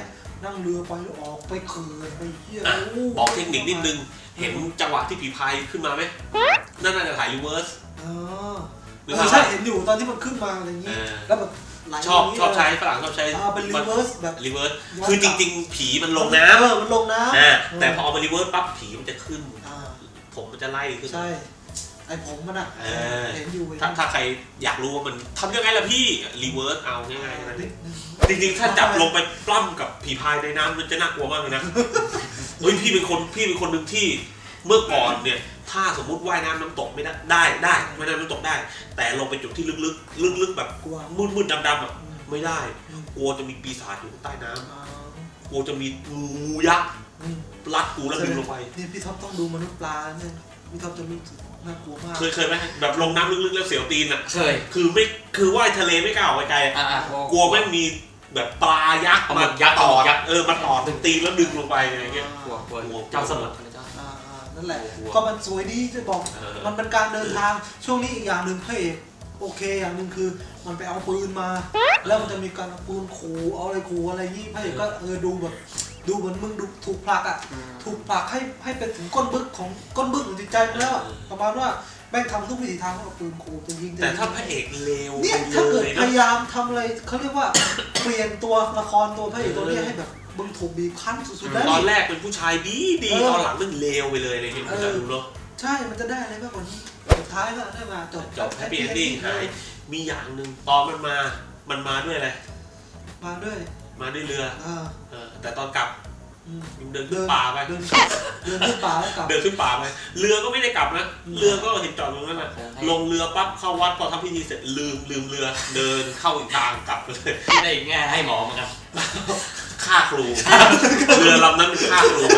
นั่งเรือไปออกไปเขื่อนไปเที่ยวบอกเทคนิคนิดนึงเห็นจังหวะที่ผีพายขึ้นมาไหมนั่นน่าจะถ่ายรีเวิร์สอ๋อใช่เห็นอยู่ตอนที่มันขึ้นมาอะไรอย่างนี้แล้วแบบชอบชอบใช้ฝรั่งชอบใช้เป็นรีเวิร์สแบบรีเวิร์สคือจริงๆผีมันลงน้ำมันลงน้ำแต่พอเอามารีเวิร์สปั๊บผีมันจะขึ้นผมมันจะไล่ขึ้นใช่ไอผมมันอ่ะเห็นอยู่ถ้าถ้าใครอยากรู้ว่ามันทำยังไงล่ะพี่รีเวิร์สเอาง่ายๆนะจริงๆถ้าจับลงไปปล้ำกับผีพายในน้ำมันจะน่ากลัวมากเลยนะเฮ้ยพี่เป็นคนพี่เป็นคนหนึ่งที่เมื่อก่อนเนี่ยถ้าสมมุติว่ายน้ำน้ำตกไม่ได้ได้ได้ว่ายน้ำน้ำตกได้แต่ลงไปจุดที่ลึกๆลึกๆแบบมืดๆดำๆอ่ะไม่ได้กลัวจะมีปีศาจอยู่ใต้น้ำกลัวจะมีงูยักษ์รัดกูแล้วดึงลงไปนี่พี่ท็อปต้องดูมนุษย์ปลาเนี่ยพี่ท็อปจะรู้สึกน่ากลัวมากเคยเคยไหมแบบลงน้ำลึกๆแล้วเสียวตีนอ่ะเคยคือไม่คือว่ายทะเลไม่กล้าออกไปไกลกลัวแม่งมีแบบปลายักษ์มายักษ์ต่อเออมาต่อถึงตีนแล้วดึงลงไปอะไรเงี้ยกลัวกลัวเจ้าสมุทรนั่นแหละก็มันสวยดีจะบอกมันเป็นการเดินทางช่วงนี้อีกอย่างหนึ่งพระเอกโอเคอย่างหนึ่งคือมันไปเอาปืนมาแล้วมันจะมีการเอาปืนขู่เอาอะไรขู่อะไรนี่พระเอกก็เออดูแบบดูเหมือนมึงดูถูกผลักอ่ะถูกผลักให้ให้เป็นถึงก้นบึกของก้นบึกของจิตใจมึงแล้วประมาณว่าแม่งทำทุกวิถีทางเอาปืนขู่จะยิงแต่ถ้าพระเอกเลวเนี่ยถ้าเกิดพยายามทำอะไรเขาเรียกว่าเปลี่ยนตัวละครตัวพระเอกตัวนี้ให้แบบมึงถูกบีบคั้นสุดๆแล้วตอนแรกเป็นผู้ชายดีดีตอนหลังมึงเลวไปเลยอะไรเงี้ยมันจะดูเนาะใช่มันจะได้อะไรมากกว่านี้สุดท้ายก็ได้มาจบจบแฮปปี้เอนดิ้งหายมีอย่างหนึ่งตอนมันมามันมาด้วยอะไรมาด้วยมาด้วยเรือแต่ตอนกลับเดินขึ้นป่าไปเดินขึ้นป่าแล้วกลับเดินขึ้นป่าไปเรือก็ไม่ได้กลับนะเรือก็เห็นจอดตรงนั้นแหละลงเรือปั๊บเข้าวัดพอทำพิธีเสร็จลืมลืมเรือเดินเข้าอีกทางกลับเลยได้แง่ให้หมอเหมือนกันฆ่าครูเรือลำนั้นฆ่าครูไป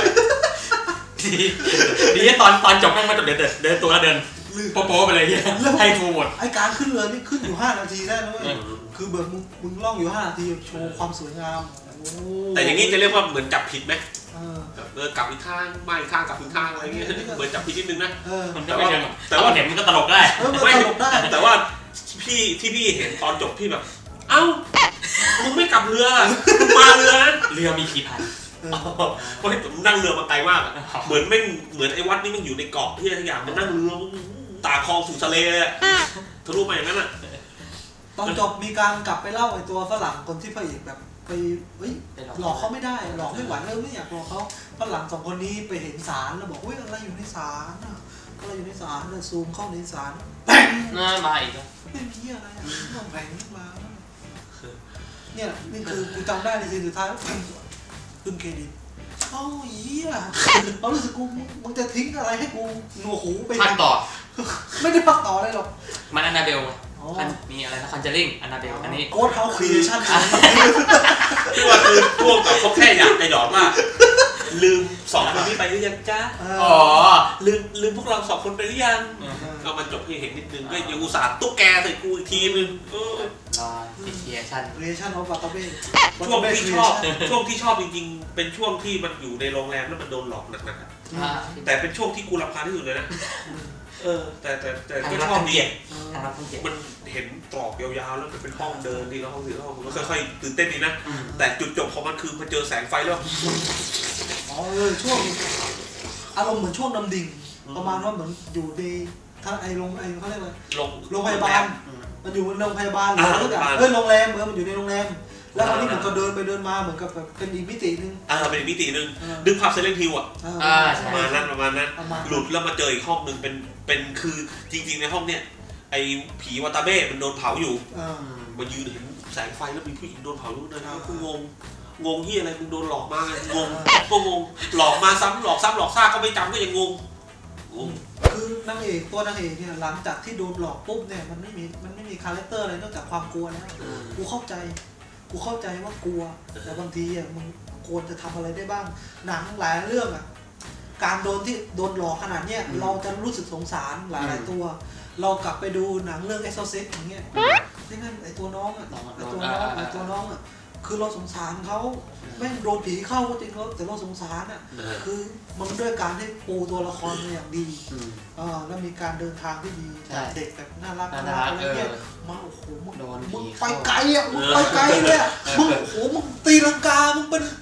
ดีตอนตอนจบแม่งมาจบเดินเดินตัวแล้วเดินโป๊ะไปเลยให้ครูหมดไอการขึ้นเรือนี่ขึ้นอยู่ห้านาทีได้นะเว้ยคือแบบมึงมึงล่องอยู่ห้านาทีโชว์ความสวยงามแต่อย่างนี้จะเรียกว่าเหมือนจับผิดไหมเออกลับอีกข้างมาอีกข้างกลับอีกข้างอะไรเงี้ยเหมือนจับผิดนิดนึงนะแต่ว่าแต่ว่าเห็นมันก็ตลกได้ไม่ตลกได้แต่ว่าพี่ที่พี่เห็นตอนจบพี่แบบเอ้ามึงไม่กลับเรือมึงมาเรือนะเรือมีผีพายเพราะผมนั่งเรือมาไกลมากเหมือนไม่เหมือนไอ้วัดนี่มันอยู่ในเกาะที่อะไรทุกอย่างมันนั่งเรือตาคลองสู่ทะเลเลยทะลุมาอย่างนั้นอ่ะตอนจบมีการกลับไปเล่าไอ้ตัวฝรั่งคนที่พระเอกแบบไปเฮ้ยหลอกเขาไม่ได้หลอกไม่ไหวเลยไม่อยากหลอกเขาฝรั่งสองคนนี้ไปเห็นศาลแล้วบอกเฮ้ยอะไรอยู่ในศาลอ่ะอะไรอยู่ในศาลเลยซูมเข้าในศาลแบงมาอีกแล้วไม่มีอะไรอ่ะต้องแบงมาเนี่ยนี่คือกูจำได้ในซีนสุดท้ายขึ้นเครดิตเอ้าเหี้ยเรารู้สึกกูมึงจะทิ้งอะไรให้กูหนวกหูไปพักต่อไม่ได้พักต่ออะไรหรอกมันอนาเบลมีอะไรนะคอนเจอริงอนาเบลอันนี้โค้ดเฮาส์ครีเอชั่นที่ว่าคือพวกกับเขาแค่อยากจะหยอดว่าลืมสองคนนี้ไปหรือยังจ้าอ๋อลืมลืมพวกเราสองคนไปหรือยังก็มันจบให้เห็นนิดนึงก็ยังอุตส่าห์ตุ๊กแกใส่กูอีกทีนึงครีเอชั่นครีเอชั่นของปาตาเบ้ช่วงที่ชอบช่วงที่ชอบจริงๆเป็นช่วงที่มันอยู่ในโรงแรมแล้วมันโดนหลอกหนักๆแต่เป็นช่วงที่กูรำคาญที่สุดเลยนะเออแต่แต่แต่ก็ชอบดีมันเห็นตรอกยาวๆแล้วมันเป็นห้องเดินดีแล้วห้องดีแล้วมันก็ค่อยๆตื่นเต้นดีนะแต่จุดจบของมันคือพอเจอแสงไฟแล้วอ๋อเออช่วงอารมณ์เหมือนช่วงดำดิ่งประมาณว่าเหมือนอยู่ในถ้าไอโรงไอเขาเรียกอะไรโรงพยาบาลมันอยู่ในโรงพยาบาลหรืออะไรอย่างเออโรงแรมเออมันอยู่ในโรงแรมแล้วอันนี้เหมือนกับเดินไปเดินมาเหมือนกับแบบเป็นอีกมิตินึงอ่าเป็นอีกมิตินึงดึงภาพเซเลนทิวอ่ะประมาณนั้นประมาณนั้นหลุดแล้วมาเจออีกห้องนึงเป็นเป็นคือจริงๆในห้องเนี้ยไอ้ผีวาตาเบ้มันโดนเผาอยู่มายืนเห็นแสงไฟแล้วมีผู้หญิงโดนเผาอยู่เลยนะกูงงงงที่อะไรมึงโดนหลอกมางงก็งงหลอกมาซ้ำหลอกซ้ำหลอกซากก็ไม่จำก็ยังงงคือนางเอกตัวนางเอกเนี่ยหลังจากที่โดนหลอกปุ๊บเนี่ยมันไม่มีมันไม่มีคาแรคเตอร์อะไรนอกจากความกลัวแล้วกูเข้าใจกูเข้าใจว่ากลัวแต่บางทีอ่ะมึงควรจะทำอะไรได้บ้างหนังหลายเรื่องอ่ะการโดนที่โดนหลอกขนาดเนี้ยเราจะรู้สึกสงสารหลายๆตัวเรากลับไปดูหนังเรื่อง Exorcist อย่างเงี้ยที่นั่นไอตัวน้องอ่ะไอตัวน้องไอตัวน้องอ่ะคือเราสงสารเขาแม่งโดนผีเข้าก็จริงแล้วแต่เราสงสารอ่ะคือมันด้วยการที่ปูตัวละครมาอย่างดีอ่าแล้วมีการเดินทางที่ดีเด็กแบบน่ารักน่ารักอะไรเงี้ยมาโอ้โหมึงมึงไปไกลอ่ะมึงไปไกลเลยอ่ะมึงโอ้โหมึงตีลังกามึงเป็นโอ้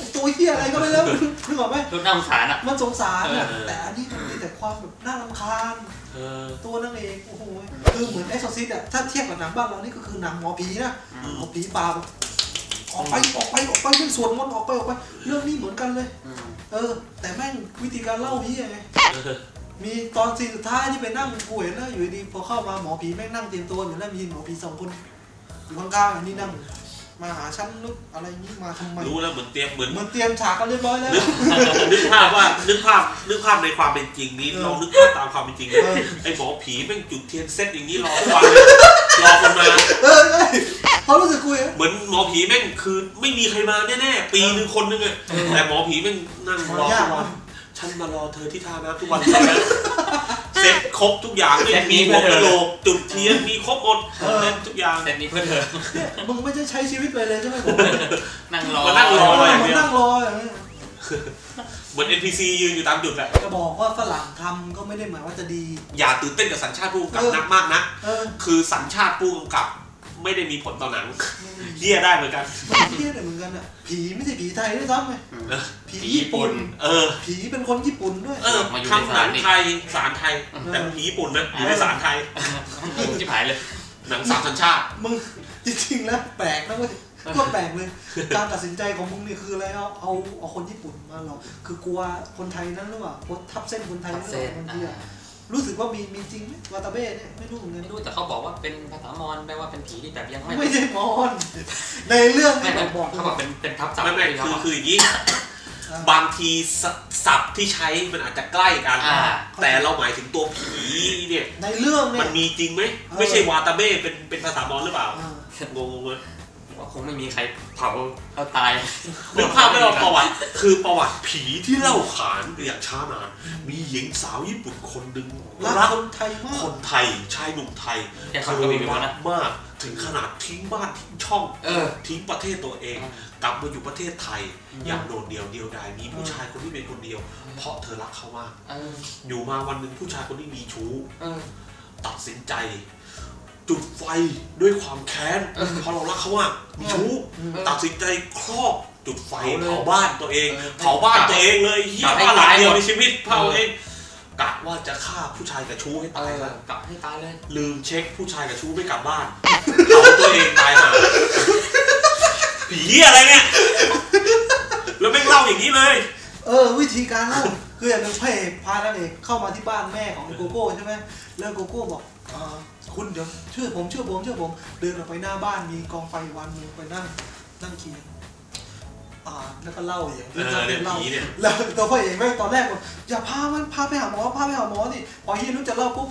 ตัวเหี้ยอะไรก็ไม่รู้นึกออกไหมรถน่าสงสารอ่ะมันสงสารอ่ะแต่อันนี้มันมีแต่ความแบบน่ารำคาญตัวนางเอกโอ้โหคือเหมือนเอ็กซ์ซอร์ซิสต์อ่ะถ้าเทียบกับหนังบ้านเรานี่ก็คือหนังหมอผีนะหมอผีปลาแบบออกไปออกไปออกไปเป็นส่วนมนต์ออกไปออกไปเรื่องนี้เหมือนกันเลยเออแต่แม่งวิธีการเล่าผีไงมีตอนซีนสุดท้ายที่ไปนั่งกูเห็นนะอยู่ดีพอเข้ามาหมอผีแม่งนั่งเตรียมตัวอยู่แล้วมีหมอผีสองคนอยู่ข้างๆอันนี้นั่งมาหาฉันนึกอะไรนี้มาทำไมรู้แล้วเหมือนเตรียมเหมือนเหมือนเตรียมฉากกันเรียบร้อยแล้วนึกภาพว่านึกภาพนึกภาพในความเป็นจริงนี้ลองนึกภาพตามความเป็นจริงเลยไอ้หมอผีแม่งจุดเทียนเซตอย่างนี้รอทุกวันเลยรอคนมาเออเขารู้สึกคุยเหมือนหมอผีแม่งคือไม่มีใครมาแน่ๆปีนึงคนนึงอะแต่หมอผีแม่งนั่งรอทุกวันฉันมารอเธอที่ท่าน้ำทุกวันเลยนะเซ็ตครบทุกอย่างเลยมีหัวกะโหลกจุดเทียนมีครบหมดเซ็ตทุกอย่างเซ็ตนี้เพื่อเธอเนี่ยมึงไม่ใช่ใช้ชีวิตเลยเลยใช่ไหมผมนั่งรอมานั่งรออย่างเดียวนั่งรออย่างนี้เหมือน เอ็น พี ซี ยืนอยู่ตามจุดแหละจะบอกว่าฝรั่งทำก็ไม่ได้หมายว่าจะดีอย่าตื่นเต้นกับสัญชาติผู้กำกับนักมากนะคือสัญชาติผู้กำกับไม่ได้มีผลต่อหนังเหี้ยได้เหมือนกันเหี้ยได้เหมือนกันอ่ะผีไม่ใช่ผีไทยด้วยซ้ำไงผีญี่ปุ่นเออผีเป็นคนญี่ปุ่นด้วยเออทำหนังไทยสารไทยแต่ผีญี่ปุ่นนะอยู่ในสารไทยที่ผายเลยหนังสามสัญชาติมึงจริงๆแล้วแปลกนะเว้ยก็แปลกเลยการตัดสินใจของมึงนี่คืออะไรเอาเอาเอาคนญี่ปุ่นมาหรอคือกลัวคนไทยนั่นหรือเปล่าทับเส้นคนไทยนั่นหรือเปล่าบางทีรู้สึกว่ามีมีจริงไหมวาตาเบ้เนี่ยไม่รู้เหมือนกันไม่รู้แต่เขาบอกว่าเป็นภาษามอญแปลว่าเป็นผีที่แบบยังไม่ไม่ใช่มอญในเรื่องไม่บอกเขาบอกเป็นเป็นทับศัพท์ไม่ไม่คือคืออย่างนี้บางทีศัพท์ที่ใช้มันอาจจะใกล้กันแต่เราหมายถึงตัวผีเนี่ยในเรื่องเนี่ยมันมีจริงไหมไม่ใช่วาตาเบ้เป็นเป็นภาษามอญหรือเปล่างงงเลยว่าคงไม่มีใครเผาเขาตายนึกภาพไม่ออกประวัติคือประวัติผีที่เล่าขานอย่างช้านานมีหญิงสาวญี่ปุ่นคนหนึ่งรักคนไทยมากคนไทยชายหนุ่มไทยเธอรักมากถึงขนาดทิ้งบ้านทิ้งช่องทิ้งประเทศตัวเองกลับมาอยู่ประเทศไทยอย่างโดดเดี่ยวเดียวดายมีผู้ชายคนที่เป็นคนเดียวเพราะเธอรักเขามากอยู่มาวันหนึ่งผู้ชายคนนี้มีชู้ตัดสินใจจุดไฟด้วยความแค้นเพราะเรารักเขามากมีชู้ตัดสินใจครอบจุดไฟเผาบ้านตัวเองเผาบ้านตัวเองเลยเหี้ยบ้านหลังเดียวในชีวิตเผาเองกะว่าจะฆ่าผู้ชายกับชู้ให้ตายเลยกะให้ตายเลยลืมเช็คผู้ชายกับชู้ไม่กลับบ้านเผาตัวเองตายห่าผีอะไรเนี่ยแล้วแม่งเล่าอย่างนี้เลยเออวิธีการเล่าคืออย่างเป็นพระเอกพานางเอกเข้ามาที่บ้านแม่ของโกโก้ใช่ไหมแล้วโกโก้บอกคุณเดี๋ยวเชื่อผมเชื่อผมเชื่อผมเดินออกไปหน้าบ้านมีกองไฟวันนึงไปนั่งนั่งเขียนอ่าแล้วก็เล่าอย่างเรื่องเล่าแล้วตัวพ่อเอกแม่ตอนแรกบอกอย่าพามันพาไปหาหมอพาไปหาหมอนี่พอเฮียนุ๊กจะเล่าปุ๊บ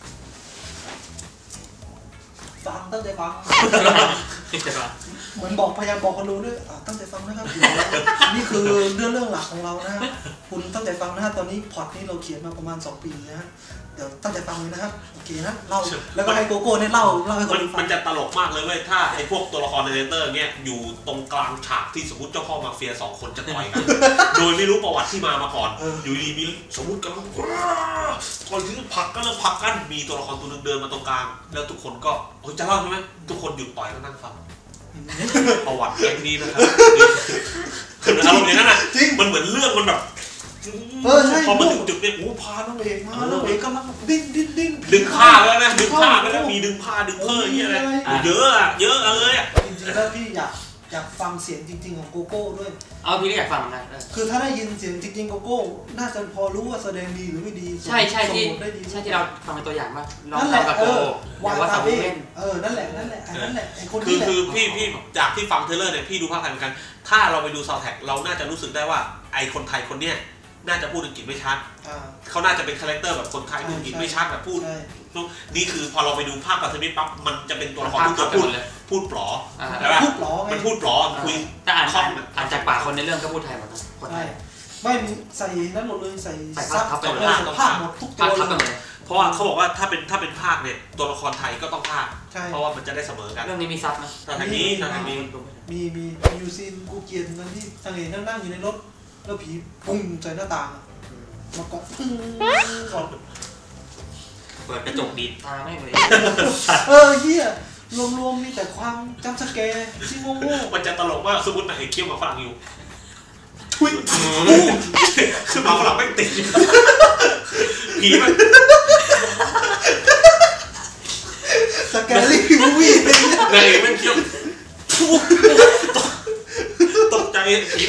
ฟังตั้งใจฟังเหมือนบอกพยายามบอกคนรู้ด้วยตั้งใจฟังนะครับนี่คือเรื่องเรื่องหลักของเรานะคุณตั้งใจฟังนะฮะตอนนี้พอร์ตนี้เราเขียนมาประมาณสองปีนะฮะเดี๋ยวตั้งใจฟังเลยนะครับโอเคนะเล่าแล้วก็ให้โกโก้เนี่ยเล่าเล่าให้คนฟังมันจะตลกมากเลยเว้ยถ้าไอ้พวกตัวละครในเรเตอร์เนี่ยอยู่ตรงกลางฉากที่สมมติเจ้าพ่อมาเฟียสองคนจะต่อยกันโดยไม่รู้ประวัติที่มามาก่อนอยู่ดีมีสมมติกำลังต่อยถึงผักกันแล้วผักกันมีตัวละครตัวนึงเดินมาตรงกลางแล้วทุกคนก็เฮ้ยจะเล่าใช่ไหมทุกคนหยุดต่อยแล้วนั่งฟังประวัติแก๊งนี้นะครับคืออารมณ์อย่างนั้นอ่ะมันเหมือนเรื่องมันแบบเออใช่พอมาถึงจุดเนี่ยโอ้พาน้องเอกมาน้องเอกกำลังดิ้นดิ้นดิ้นดึงผ้าแล้วนะดึงผ้าแล้วมีดึงผ้าดึงเพ้ออย่างเงี้ยอะไรเยอะอ่ะเยอะเลยอ่ะจริงๆแล้วพี่อยากอยากฟังเสียงจริงๆของโกโก้ด้วยเอาพี่ก็อยากฟังนะคือถ้าได้ยินเสียงจริงๆโกโก้น่าจะพอรู้ว่าแสดงดีหรือไม่ดีใช่ใช่ที่ใช่ที่เราฟังเป็นตัวอย่างมาลองทำกับโกวาซาบิเออนั่นแหละนั่นแหละนั่นแหละไอ้คนนี้แหละคือพี่พี่จากที่ฟังเทเลอร์เนี่ยพี่ดูภาคไทยเหมือนกันถ้าเราไปดูซาวด์แทร็กเราน่าจะรู้สึกได้ว่าไอ้คนไทยคนเนี้ยน่าจะพูดอังกฤษไม่ชัดเขาน่าจะเป็นคาแรคเตอร์แบบคนไทยพูดอังกฤษไม่ชัดแบบพูดนี่คือพอเราไปดูภาพปัตตานีปั๊บมันจะเป็นตัวละครที่ตัวพูดพูดปลอใช่ป่ะมันพูดปลอคุยแต่อ่านอ่านจากปากคนในเรื่องก็พูดไทยหมดนะคนไทยไม่มีใส่นั่นหมดเลยใส่ซับไปเลยภาคหมดทุกตัวเลยเพราะว่าเขาบอกว่าถ้าเป็นถ้าเป็นภาคเนี่ยตัวละครไทยก็ต้องภาคเพราะว่ามันจะได้เสมอกันเรื่องนี้มีซับนะทางนี้ทางนี้มีมียูซีนกูเกียนนั่นที่ทางเอกนั่งอยู่ในรถแล้วผีพุ่งใส่หน้าต่างมาเกาะพึ่งก่อนเปิดกระจกดีดตาไม่เลยเออเฮียรวมๆมีแต่ความจำสแกร์ที่โง่ๆมันจะตลกว่าสมมตินายเคี้ยวมาฟังอยู่ทุยคือมาฝรั่งไม่ติดผีมันสแกรี่มูวี่เลยนายมันเคี้ยวตกใจผี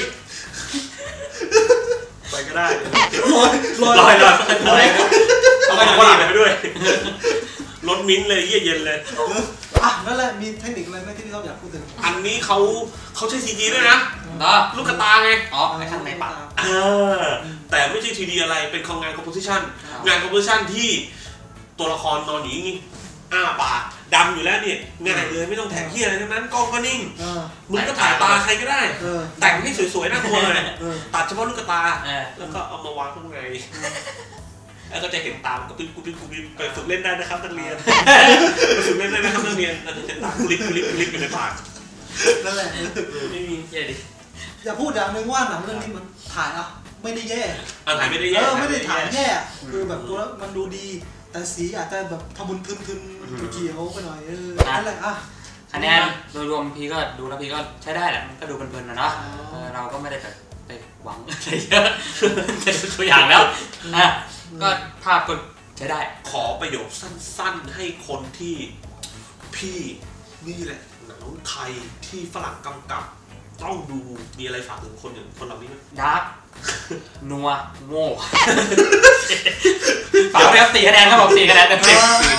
ไปก็ได้ลอยลอยลอยลอยลอยเอาไปฝรั่งไปด้วยรถมิ้นเลยเยี่ยเย็นเลยอ่ะนั่นแหละมีเทคนิคอะไรไหมที่พี่เขาอยากพูดถึงอันนี้เขาเขาใช้ ซี จี ด้วยนะลูกกระตาไงอ๋อในข้างในปากแต่ไม่ใช่ ทรี ดี อะไรเป็นของงาน composition งาน composition ที่ตัวละครนอนอยู่นี่อ้าปากดำอยู่แล้วเนี่ยง่ายเลยไม่ต้องแทงเหี้ยอะไรทั้งนั้นกล้องก็นิ่งมึงก็ถ่ายตาใครก็ได้แต่งให้สวยๆน่ากลัวเลยตัดเฉพาะลูกกระตาแล้วก็เอามาวางข้างในแล้วก็จะเห็นตามก็ปิ๊บปิ๊บปิ๊บไปฝึกเล่นได้นะครับนักเรียนไปฝึกเล่นได้นะครับนักเรียนเราจะตามกุลิกกุลิกกุลิกอยู่ในปากนั่นแหละไม่มีแย่ดิอย่าพูดอย่างนึงว่าหนังเรื่องนี้มันถ่ายอ่ะไม่ได้แย่ถ่ายไม่ได้แย่เออไม่ได้ถ่ายแย่คือแบบตัวมันดูดีแต่สีอาจจะแบบทะมุนทึนทึนเขียวไปหน่อยเออนั่นแหละอ่ะคะแนนโดยรวมพี่ก็ดูแล้วพี่ก็ใช้ได้แหละมันก็ดูเพลินๆนะเนาะเราก็ไม่ได้แบบไปหวังอะไรเยอะเป็นตัวอย่างแล้วอ่ะก็ภาพก็ใช้ได้ขอประโยคสั้นๆให้คนที่พี่นี่แหละหนังไทยที่ฝรั่งกำกับต้องดูมีอะไรฝากถึงคนอย่างคนเหล่านี้ไหมดาร์กนัวโง่ฝากไว้ครับสี่คะแนนครับผมสี่คะแนนเต็มสิบ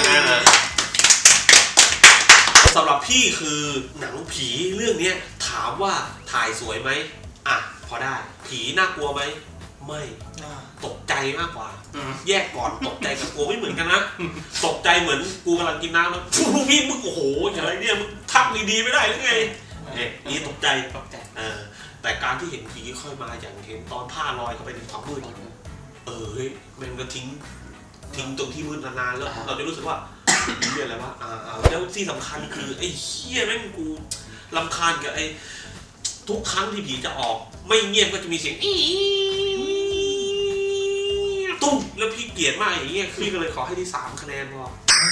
สำหรับพี่คือหนังผีเรื่องนี้ถามว่าถ่ายสวยไหมอ่ะพอได้ผีน่ากลัวไหมไม่ตกใจมากกว่าแยกก่อนตกใจกับกลัวไม่เหมือนกันนะตกใจเหมือนกูกำลังกินน้ำแล้วพี่มึงโอ้โหอะไรเนี่ยมึงทักดีๆไม่ได้หรือไงเนี่ยนี่ตกใจตกใจแต่การที่เห็นผีค่อยมาอย่างเห็นตอนผ้าลอยเข้าไปในความมืดเออเฮ้ยมันก็ทิ้งทิ้งตรงที่มืดนานๆแล้วเราจะรู้สึกว่าเรื่องอะไรวะอ่าแล้วที่สำคัญคือไอ้เหี้ยแม่งกูรำคาญกับไอ้ทุกครั้งที่ผีจะออกไม่เงียบก็จะมีเสียงอีตุ้มแล้วพี่เกลียดมากอย่างเงี้ยพี่ก็เลยขอให้ที่สามคะแนนพอ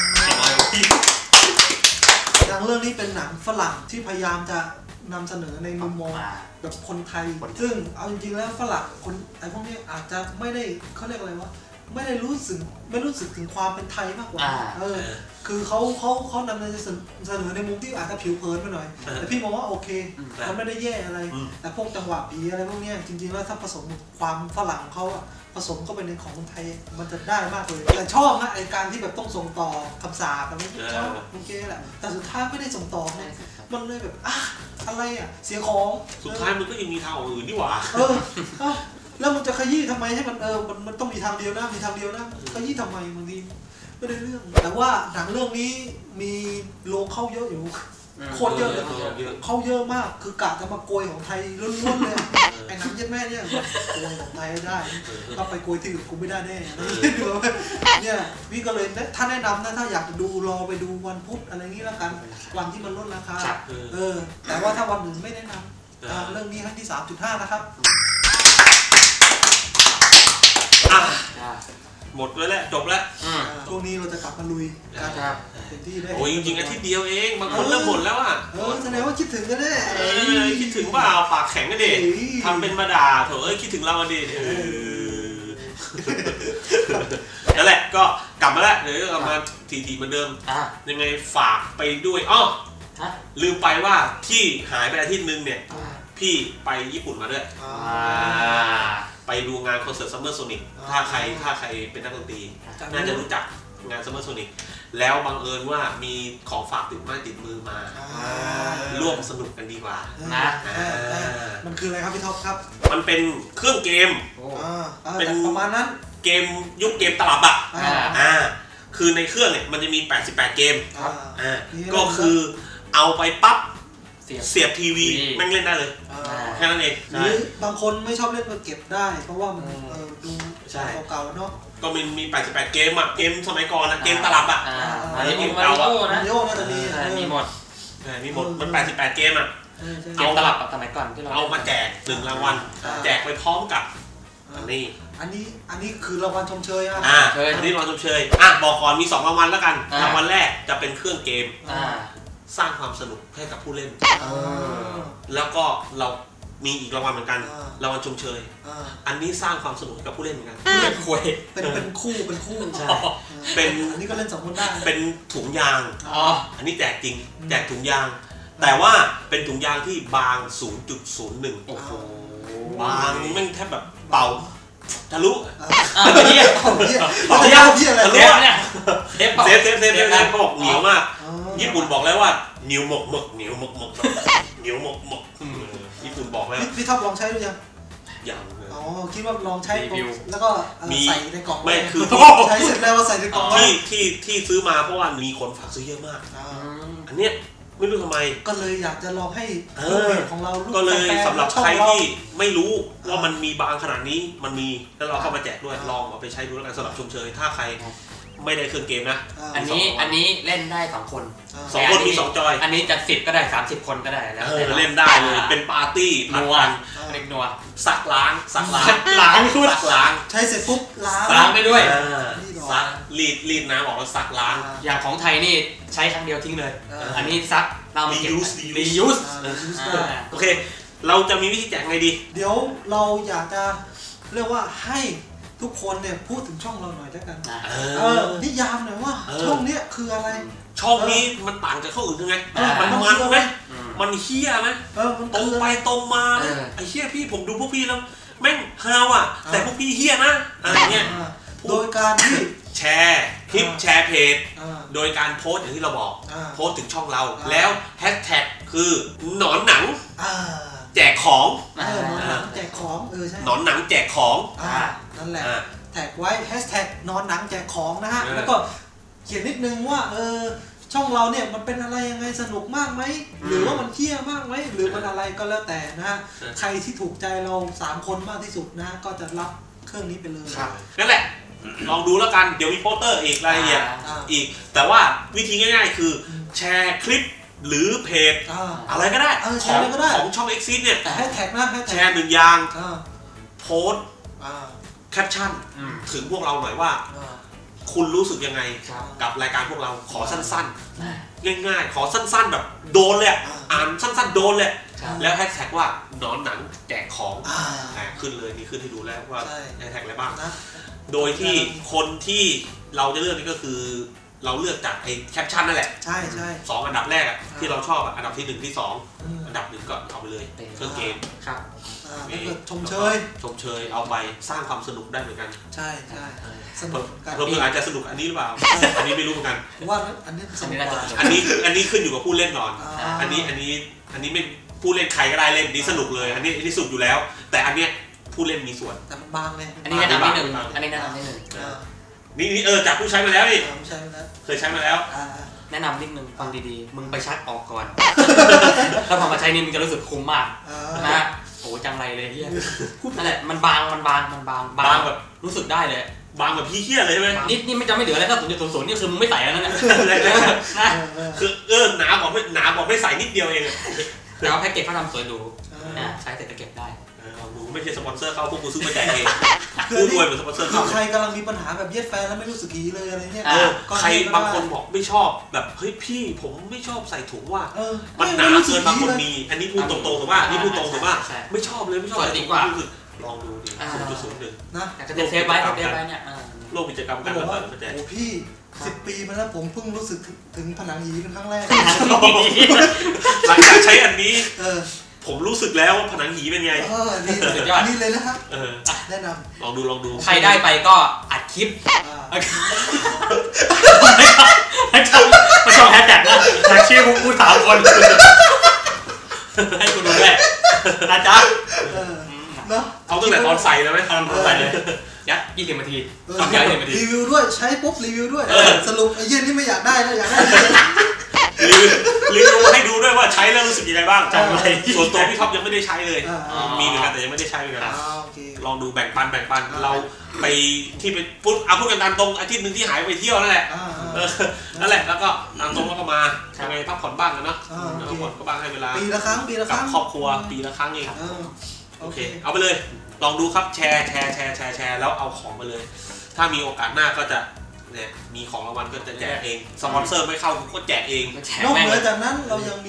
หนังเรื่องนี้เป็นหนังฝรั่งที่พยายามจะนำเสนอในมุมมองแบบคนไทยซึ่งเอาจริงๆแล้วฝรั่งคนไอ้พวกนี้อาจจะไม่ได้เขาเรียกอะไรวะไม่ได้รู้สึกไม่รู้สึกถึงความเป็นไทยมากกว่าเออคือเขาเขาเขานำเสนอในมุมที่อาจจะผิวเผินไปหน่อยแต่พี่มองว่าโอเคมันไม่ได้แย่อะไรแต่พวกจังหวะผีอะไรพวกนี้จริงๆแล้วถ้าผสมความฝรั่งเขาอะผสมเข้าไปในของคนไทยมันจะได้มากเลยแต่ชอบนะไอการที่แบบต้องส่งต่อคำสาปกันไม่ชอบโอเคแหละแต่สุดท้ายไม่ได้ส่งต่อเนี่ยมันเลยแบบอ่ะอะไรอ่ะเสียของสุดท้ายมันก็ยังมีทางอื่นนี่หว่าเออแล้วมันจะขยี้ทำไมให้มันเออมันมันต้องมีทางเดียวนะมีทางเดียวนะขยี้ทำไมบางทีไม่ได้เรื่องแต่ว่าหนังเรื่องนี้มีโลงเข้าเยอะอยู่โคตรเยอะเลยเข้าเยอะมากคือกะจะมาโกยของไทยล้วนๆเลยไอ้หนังเย็ดแม่เนี่ยโกยของไทยได้ต้องไปโกยที่อื่นกูไม่ได้แน่เนี่ยพี่ก็เลยถ้าแนะนำนะถ้าอยากดูรอไปดูวันพุธอะไรนี้แล้วกันวันที่มันลดราคาเออแต่ว่าถ้าวันหนึ่งไม่แนะนำเรื่องนี้ให้ที่ สามจุดห้า นะครับหมดแล้วแหละจบแล้วช่วงนี้เราจะกลับมาลุยกันเต็มที่ได้โอ้ยจริงๆอาทิตย์เดียวเองบางคนเริ่มหมดแล้วอ่ะเออแสดงว่าคิดถึงกันแน่คิดถึงว่าเอาปากแข็งกันดิทำเป็นมาด่าเถอะเอ้ยคิดถึงเราดินั่นแหละก็กลับมาแล้วเดี๋ยวกลับมาทีๆเหมือนเดิมยังไงฝากไปด้วยอ้อลืมไปว่าที่หายไปอาทิตย์นึงเนี่ยพี่ไปญี่ปุ่นมาด้วยไปดูงานคอนเสิร์ตซัมเมอร์โซนิกถ้าใครถ้าใครเป็นนักดนตรีน่าจะรู้จักงานซัมเมอร์โซนิกแล้วบังเอิญว่ามีของฝากติดไม้ติดมือมาร่วมสนุกกันดีกว่านะมันคืออะไรครับพี่ท็อปครับมันเป็นเครื่องเกมเป็นประมาณนั้นเกมยุคเกมตลับอ่ะอ่าคือในเครื่องเนี่ยมันจะมีแปดสิบแปดเกมอ่าก็คือเอาไปปั๊บเสียบทีวีแม่งเล่นได้เลยแค่นั้นเองหรือบางคนไม่ชอบเล่นก็เก็บได้เพราะว่ามันดูเก่าๆเนาะก็มีมีแปดสิบแปดเกมอ่ะเกมสมัยก่อนนะเกมตลับอ่ะอันนี้เกมเก่าอ่ะมาริโอน่าจะมีมีหมดมีหมดมันแปดสิบแปดเกมอ่ะเกมตลับสมัยก่อนที่เราเอามาแจกหนึ่งรางวัลแจกไปพร้อมกับอันนี้อันนี้อันนี้คือรางวัลชมเชยอ่ะอ่าอันนี้รางวัลชมเชยอ่ะบอกก่อนมีสองรางวัลแล้วกันรางวัลแรกจะเป็นเครื่องเกมสร้างความสนุกให้กับผู้เล่นแล้วก็เรามีอีกรางวัลเหมือนกันรางวัลชมเชยอันนี้สร้างความสนุกกับผู้เล่นเหมือนกันเป็นคุยเป็นเป็นคู่เป็นคู่ใช่เป็นอันนี้ก็เล่นสองคนได้เป็นถุงยางอ๋ออันนี้แจกจริงแจกถุงยางแต่ว่าเป็นถุงยางที่บาง ศูนย์จุดศูนย์หนึ่ง โอ้โหบางแม่งแทบแบบเป่าทะลุอ่ะเหี้ยเหี้ยเหี้ยเหี้ยอะไรเนี่ยเซฟเซฟเซฟเซฟเซฟเขาบอกเหนียวมากญี่ปุ่นบอกแล้วว่าเหนียวหมกหมกเหนียวหมกหมกเหนียวหมกหมกญี่ปุ่นบอกแล้วพี่ท็อปลองใช้หรือยังยังอ๋อคิดว่าลองใช้แล้วก็ใส่ในกล่องไม่คือใช้เสร็จแล้วว่าใส่ในกล่องที่ที่ที่ซื้อมาเพราะว่ามีคนฝากซื้อเยอะมากอันเนี้ยไม่รู้ทำไมก็เลยอยากจะลองให้ลูกเพจของเราก็เลยสำหรับใครที่ไม่รู้ว่ามันมีบางขนาดนี้มันมีแล้วเราเข้ามาแจกด้วยลองเอาไปใช้ดูแล้วกันสำหรับชมเชยถ้าใครไม่ได้เครื่องเกมนะอันนี้อันนี้เล่นได้สองคนสองคนมีสองจอยอันนี้จะสิบก็ได้สามสิบคนก็ได้แล้วเล่นได้เลยเป็นปาร์ตี้นัวเล็กนัวซักล้างซักล้างล้างคุณซักล้างใช้เสร็จปุ๊บล้างล้างไปด้วยซักรีดรีดน้ำออกแล้วซักล้างอย่างของไทยนี่ใช้ครั้งเดียวทิ้งเลยอันนี้ซักเรารียูสรียูสโอเคเราจะมีวิธีแจกไงดีเดี๋ยวเราอยากจะเรียกว่าให้ทุกคนเนี่ยพูดถึงช่องเราหน่อยแล้วกันเออนิยามหน่อยว่าช่องนี้คืออะไรช่องนี้มันต่างจากช่องอื่นยังไงมันมันไหมมันเฮี้ยไหมตรงไปตรงมาไอ้เฮี้ยพี่ผมดูพวกพี่แล้วแม่งฮาวอ่ะแต่พวกพี่เฮี้ยนะอะไรเงี้ยโดยการที่แชร์คลิปแชร์เพจโดยการโพสอย่างที่เราบอกโพสถึงช่องเราแล้วแฮชแท็กคือหนอนหนังแจกของหนอนหนังแจกของเออใช่หนอนหนังแจกของนั่นแหละแท็กไว้แฮชแท็กนอนหนังแจกของนะฮะแล้วก็เขียนนิดนึงว่าเออช่องเราเนี่ยมันเป็นอะไรยังไงสนุกมากไหมหรือว่ามันเที่ยมากไหมหรือมันอะไรก็แล้วแต่นะฮะใครที่ถูกใจเราสามคนมากที่สุดนะก็จะรับเครื่องนี้ไปเลยนั่นแหละลองดูแล้วกันเดี๋ยวมีโปสเตอร์อีกรายละเอียดอีกแต่ว่าวิธีง่ายๆคือแชร์คลิปหรือเพจอะไรก็ได้ของของช่อง Exit เนี่ยแฮชแท็กนะแชร์หนึ่งอย่างโพสแคปชั่นถึงพวกเราหน่อยว่าคุณรู้สึกยังไงกับรายการพวกเราขอสั้นๆง่ายๆขอสั้นๆแบบโดนเลยอ่านสั้นๆโดนเลยแล้วแฮชแท็กว่าหนอนหนังแจกของขึ้นเลยนี่ขึ้นให้ดูแล้วว่าแฮชแท็กอะไรบ้างโดยที่คนที่เราจะเลือกนี่ก็คือเราเลือกจากไอ้แคปชั่นนั่นแหละใช่ใช่สองอันดับแรกที่เราชอบอันดับที่หนึ่งที่สองอันดับหนึ่งก็เอาไปเลยเครื่องเกมครับชมเชยชมเชยเอาไปสร้างความสนุกได้เหมือนกันใช่ใช่สนุกเพิ่มอาจจะสนุกอันนี้หรือเปล่าอันนี้ไม่รู้เหมือนกันว่าอันนี้สนุกกว่าอันนี้อันนี้ขึ้นอยู่กับผู้เล่นก่อนอันนี้อันนี้อันนี้ไม่ผู้เล่นใครก็ได้เล่นนี้สนุกเลยอันนี้อันนี้สุดอยู่แล้วแต่อันเนี้ยผู้เล่นมีส่วนแต่มันบางเลยอันนี้แนะนำนิดนึงอันนี้แนะนำนิดนึงนี่นี่เออจากผู้ใช้มาแล้วนี่ผู้ใช้มาแล้วเคยใช้มาแล้วแนะนำนิดนึงฟังดีๆมึงไปชักออกก่อนถ้าพอมาใช้นี่มึงจะรู้สึกคุ้มมากนะโอ้จังไรเลยเฮียนั่นแหละมันบางมันบางมันบางบางแบบรู้สึกได้เลยบางแบบพี่เฮี้ยเลยใช่ไหมนี่นี่ไม่จะไม่เหลืออะไรถ้าศูนย์จุดศูนย์ศูนย์นี่คือมึงไม่ใส่แล้วนั่นแหละนะคือเออหนาบอกไม่หนาบอกไม่ใส่นิดเดียวเองแล้วแพ็กเกจเขาทำสวยดูใช้เสร็จจะเก็บได้ไม่ใช่สปอนเซอร์เขาพวกกูซื้อมาแจกเองกูรวยเหมือนสปอนเซอร์เขาใครกำลังมีปัญหาแบบเย็ดแฟนแล้วไม่รู้สึกดีเลยอะไรเงี้ยใครบางคนบอกไม่ชอบแบบเฮ้ยพี่ผมไม่ชอบใส่ถุงว่ามันหนาเกินบางคนมีอันนี้พูดตรงๆถูกป่ะนี่พูดตรงถูกป่ะไม่ชอบเลยไม่ชอบใส่ถุงรู้สึกลองดูดิศูนย์จุดศูนย์หนึ่งนะก็จะเซฟไว้เซฟไว้เนี่ยโลกกิจกรรมกันแบบมาแจกโอ้พี่สิบปีมาแล้วผมเพิ่งรู้สึกถึงผนังหีเป็นครั้งแรกหลังจากใช้อันนี้ผมรู้สึกแล้วว่าผนังหีเป็นไงเออนี่สุดยอดนี่เลยนะครับเออแนะนำลองดูลองดูใครได้ไปก็อัดคลิปมาชมแฮชแท็กนะแท็กชื่อกูสามคนให้กูดูด้วยนะจ๊ะเนาะเอาตั้งแต่ตอนใส่เลยไหมตอนใส่เลยยัดยี่สิบนาทีทำยัดยี่สิบนาทีรีวิวด้วยใช้ปุ๊บรีวิวด้วยสรุปไอ้เย็นนี่ไม่อยากได้แล้วอยากได้รีวิวรีวิวให้ดูด้วยว่าใช้แล้วรู้สึกยังไงบ้างส่วนตัวพี่ท็อปยังไม่ได้ใช้เลยมีเหมือนกันแต่ยังไม่ได้ใช้เหมือนกันลองดูแบ่งปันแบ่งปันเราไปที่ไปพูดเอาพูดกันตามตรงอาทิตย์นึงที่หายไปเที่ยวนั่นแหละนั่นแหละแล้วก็ตามตรงแล้วก็มาทำไงพักผ่อนบ้างกันเนาะพักผ่อนก็บ้างให้เวลาปีละครั้งปีละครั้งครอบครัวปีละครั้งเองโอเคเอาไปเลยลองดูครับแชร์แชร์แชร์แชร์แชร์แล้วเอาของมาเลยถ้ามีโอกาสหน้าก็จะเนี่ยมีของรางวัลก็จะแจกเองสปอนเซอร์ไม่เข้าก็แจกเองนอกเหนือจากนั้นเรายังมี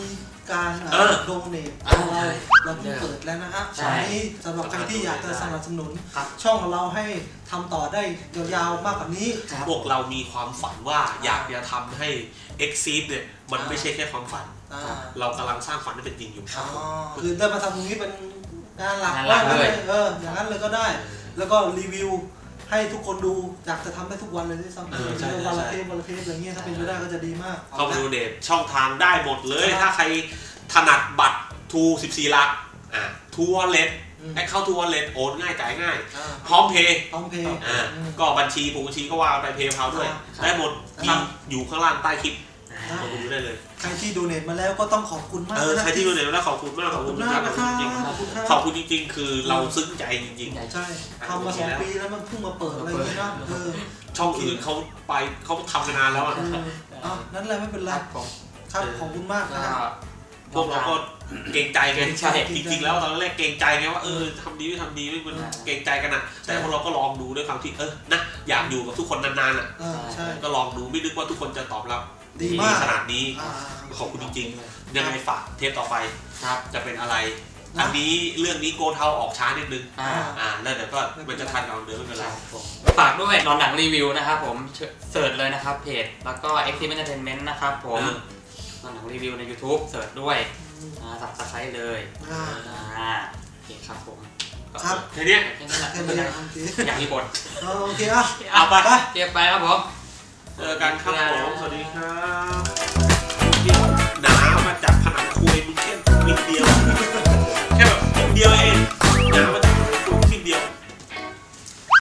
การโดเนทเราเราเพิ่งเปิดแล้วนะฮะตอนนี้สำหรับใครที่อยากจะสนับสนุนช่องของเราให้ทำต่อได้ยาวๆมากกว่านี้พวกเรามีความฝันว่าอยากจะทำให้ Exceed เนี่ยมันไม่ใช่แค่ความฝันเรากำลังสร้างฝันให้เป็นจริงอยู่คือได้มาทำตรงนี้เป็นงานหลักว่าเลยเอออย่างนั้นเลยก็ได้แล้วก็รีวิวให้ทุกคนดูอยากจะทำให้ทุกวันเลยที่ซ้ำวันละเทปวันละเทปอะไรเงี้ยถ้าเป็นไปได้ก็จะดีมากเข้าไปดูเดทช่องทางได้หมดเลยถ้าใครถนัดบัตรทูสิบสี่หลักอ่าทูวอลเล็ตแอคเคาท์ทูวอลเล็ตโอนง่ายจ่ายง่ายพร้อมเพย์พร้อมเพย์อ่าก็บัญชีผูกบัญชีก็ว่าไปเพย์พาวด้วยได้หมดที่อยู่ข้างล่างใต้คลิปขอบคุณได้เลยใครที่ดูเน็ตมาแล้วก็ต้องขอบคุณมากเออใครที่ดูเน็ตมาแล้วขอบคุณมากขอบคุณมากจริงๆขอบคุณจริงๆคือเราซึ้งใจจริงๆใช่ทำมาสองปีแล้วมันเพิ่งมาเปิดอะไรอย่างนี้นะเออช่องอื่นเขาไปเขาทำกันนานแล้วอ่ะนั่นแหละไม่เป็นไรครับขอบคุณมากนะครับพวกเราก็เกรงใจไงจริงๆแล้วตอนแรกเกรงใจไงว่าเออทำดีไม่ทำดีไม่มันเกรงใจกันนะแต่พวกเราก็ลองดูด้วยความที่เออนะอยากอยู่กับทุกคนนานๆอ่ะก็ลองดูไม่นึกว่าทุกคนจะตอบรับดีมากขนาดนี้ขอบคุณจริงๆยังไงฝากเทปต่อไปจะเป็นอะไรอันนี้เรื่องนี้โกเทาออกช้านิดนึงอ่าแล้วเดี๋ยวก็มันจะทันเราเดิมไม่เป็นไรฝากด้วยนอนหนังรีวิวนะครับผมเสิร์ชเลยนะครับเพจแล้วก็ Exceed Entertainment นะครับผมนอนหนังรีวิวใน YouTube เสิร์ชด้วยสับสไครต์เลยอ่าโอเคครับผมครับแค่นี้แค่นี้แหละอยากมีบทโอเคอ่ะเอาไปเก็บไปครับผมเจอกันครับผมสวัสดีครับหนามาจากผนังคุยมึงแค่นิดเดียวแค่แบบนิดเดียวเอง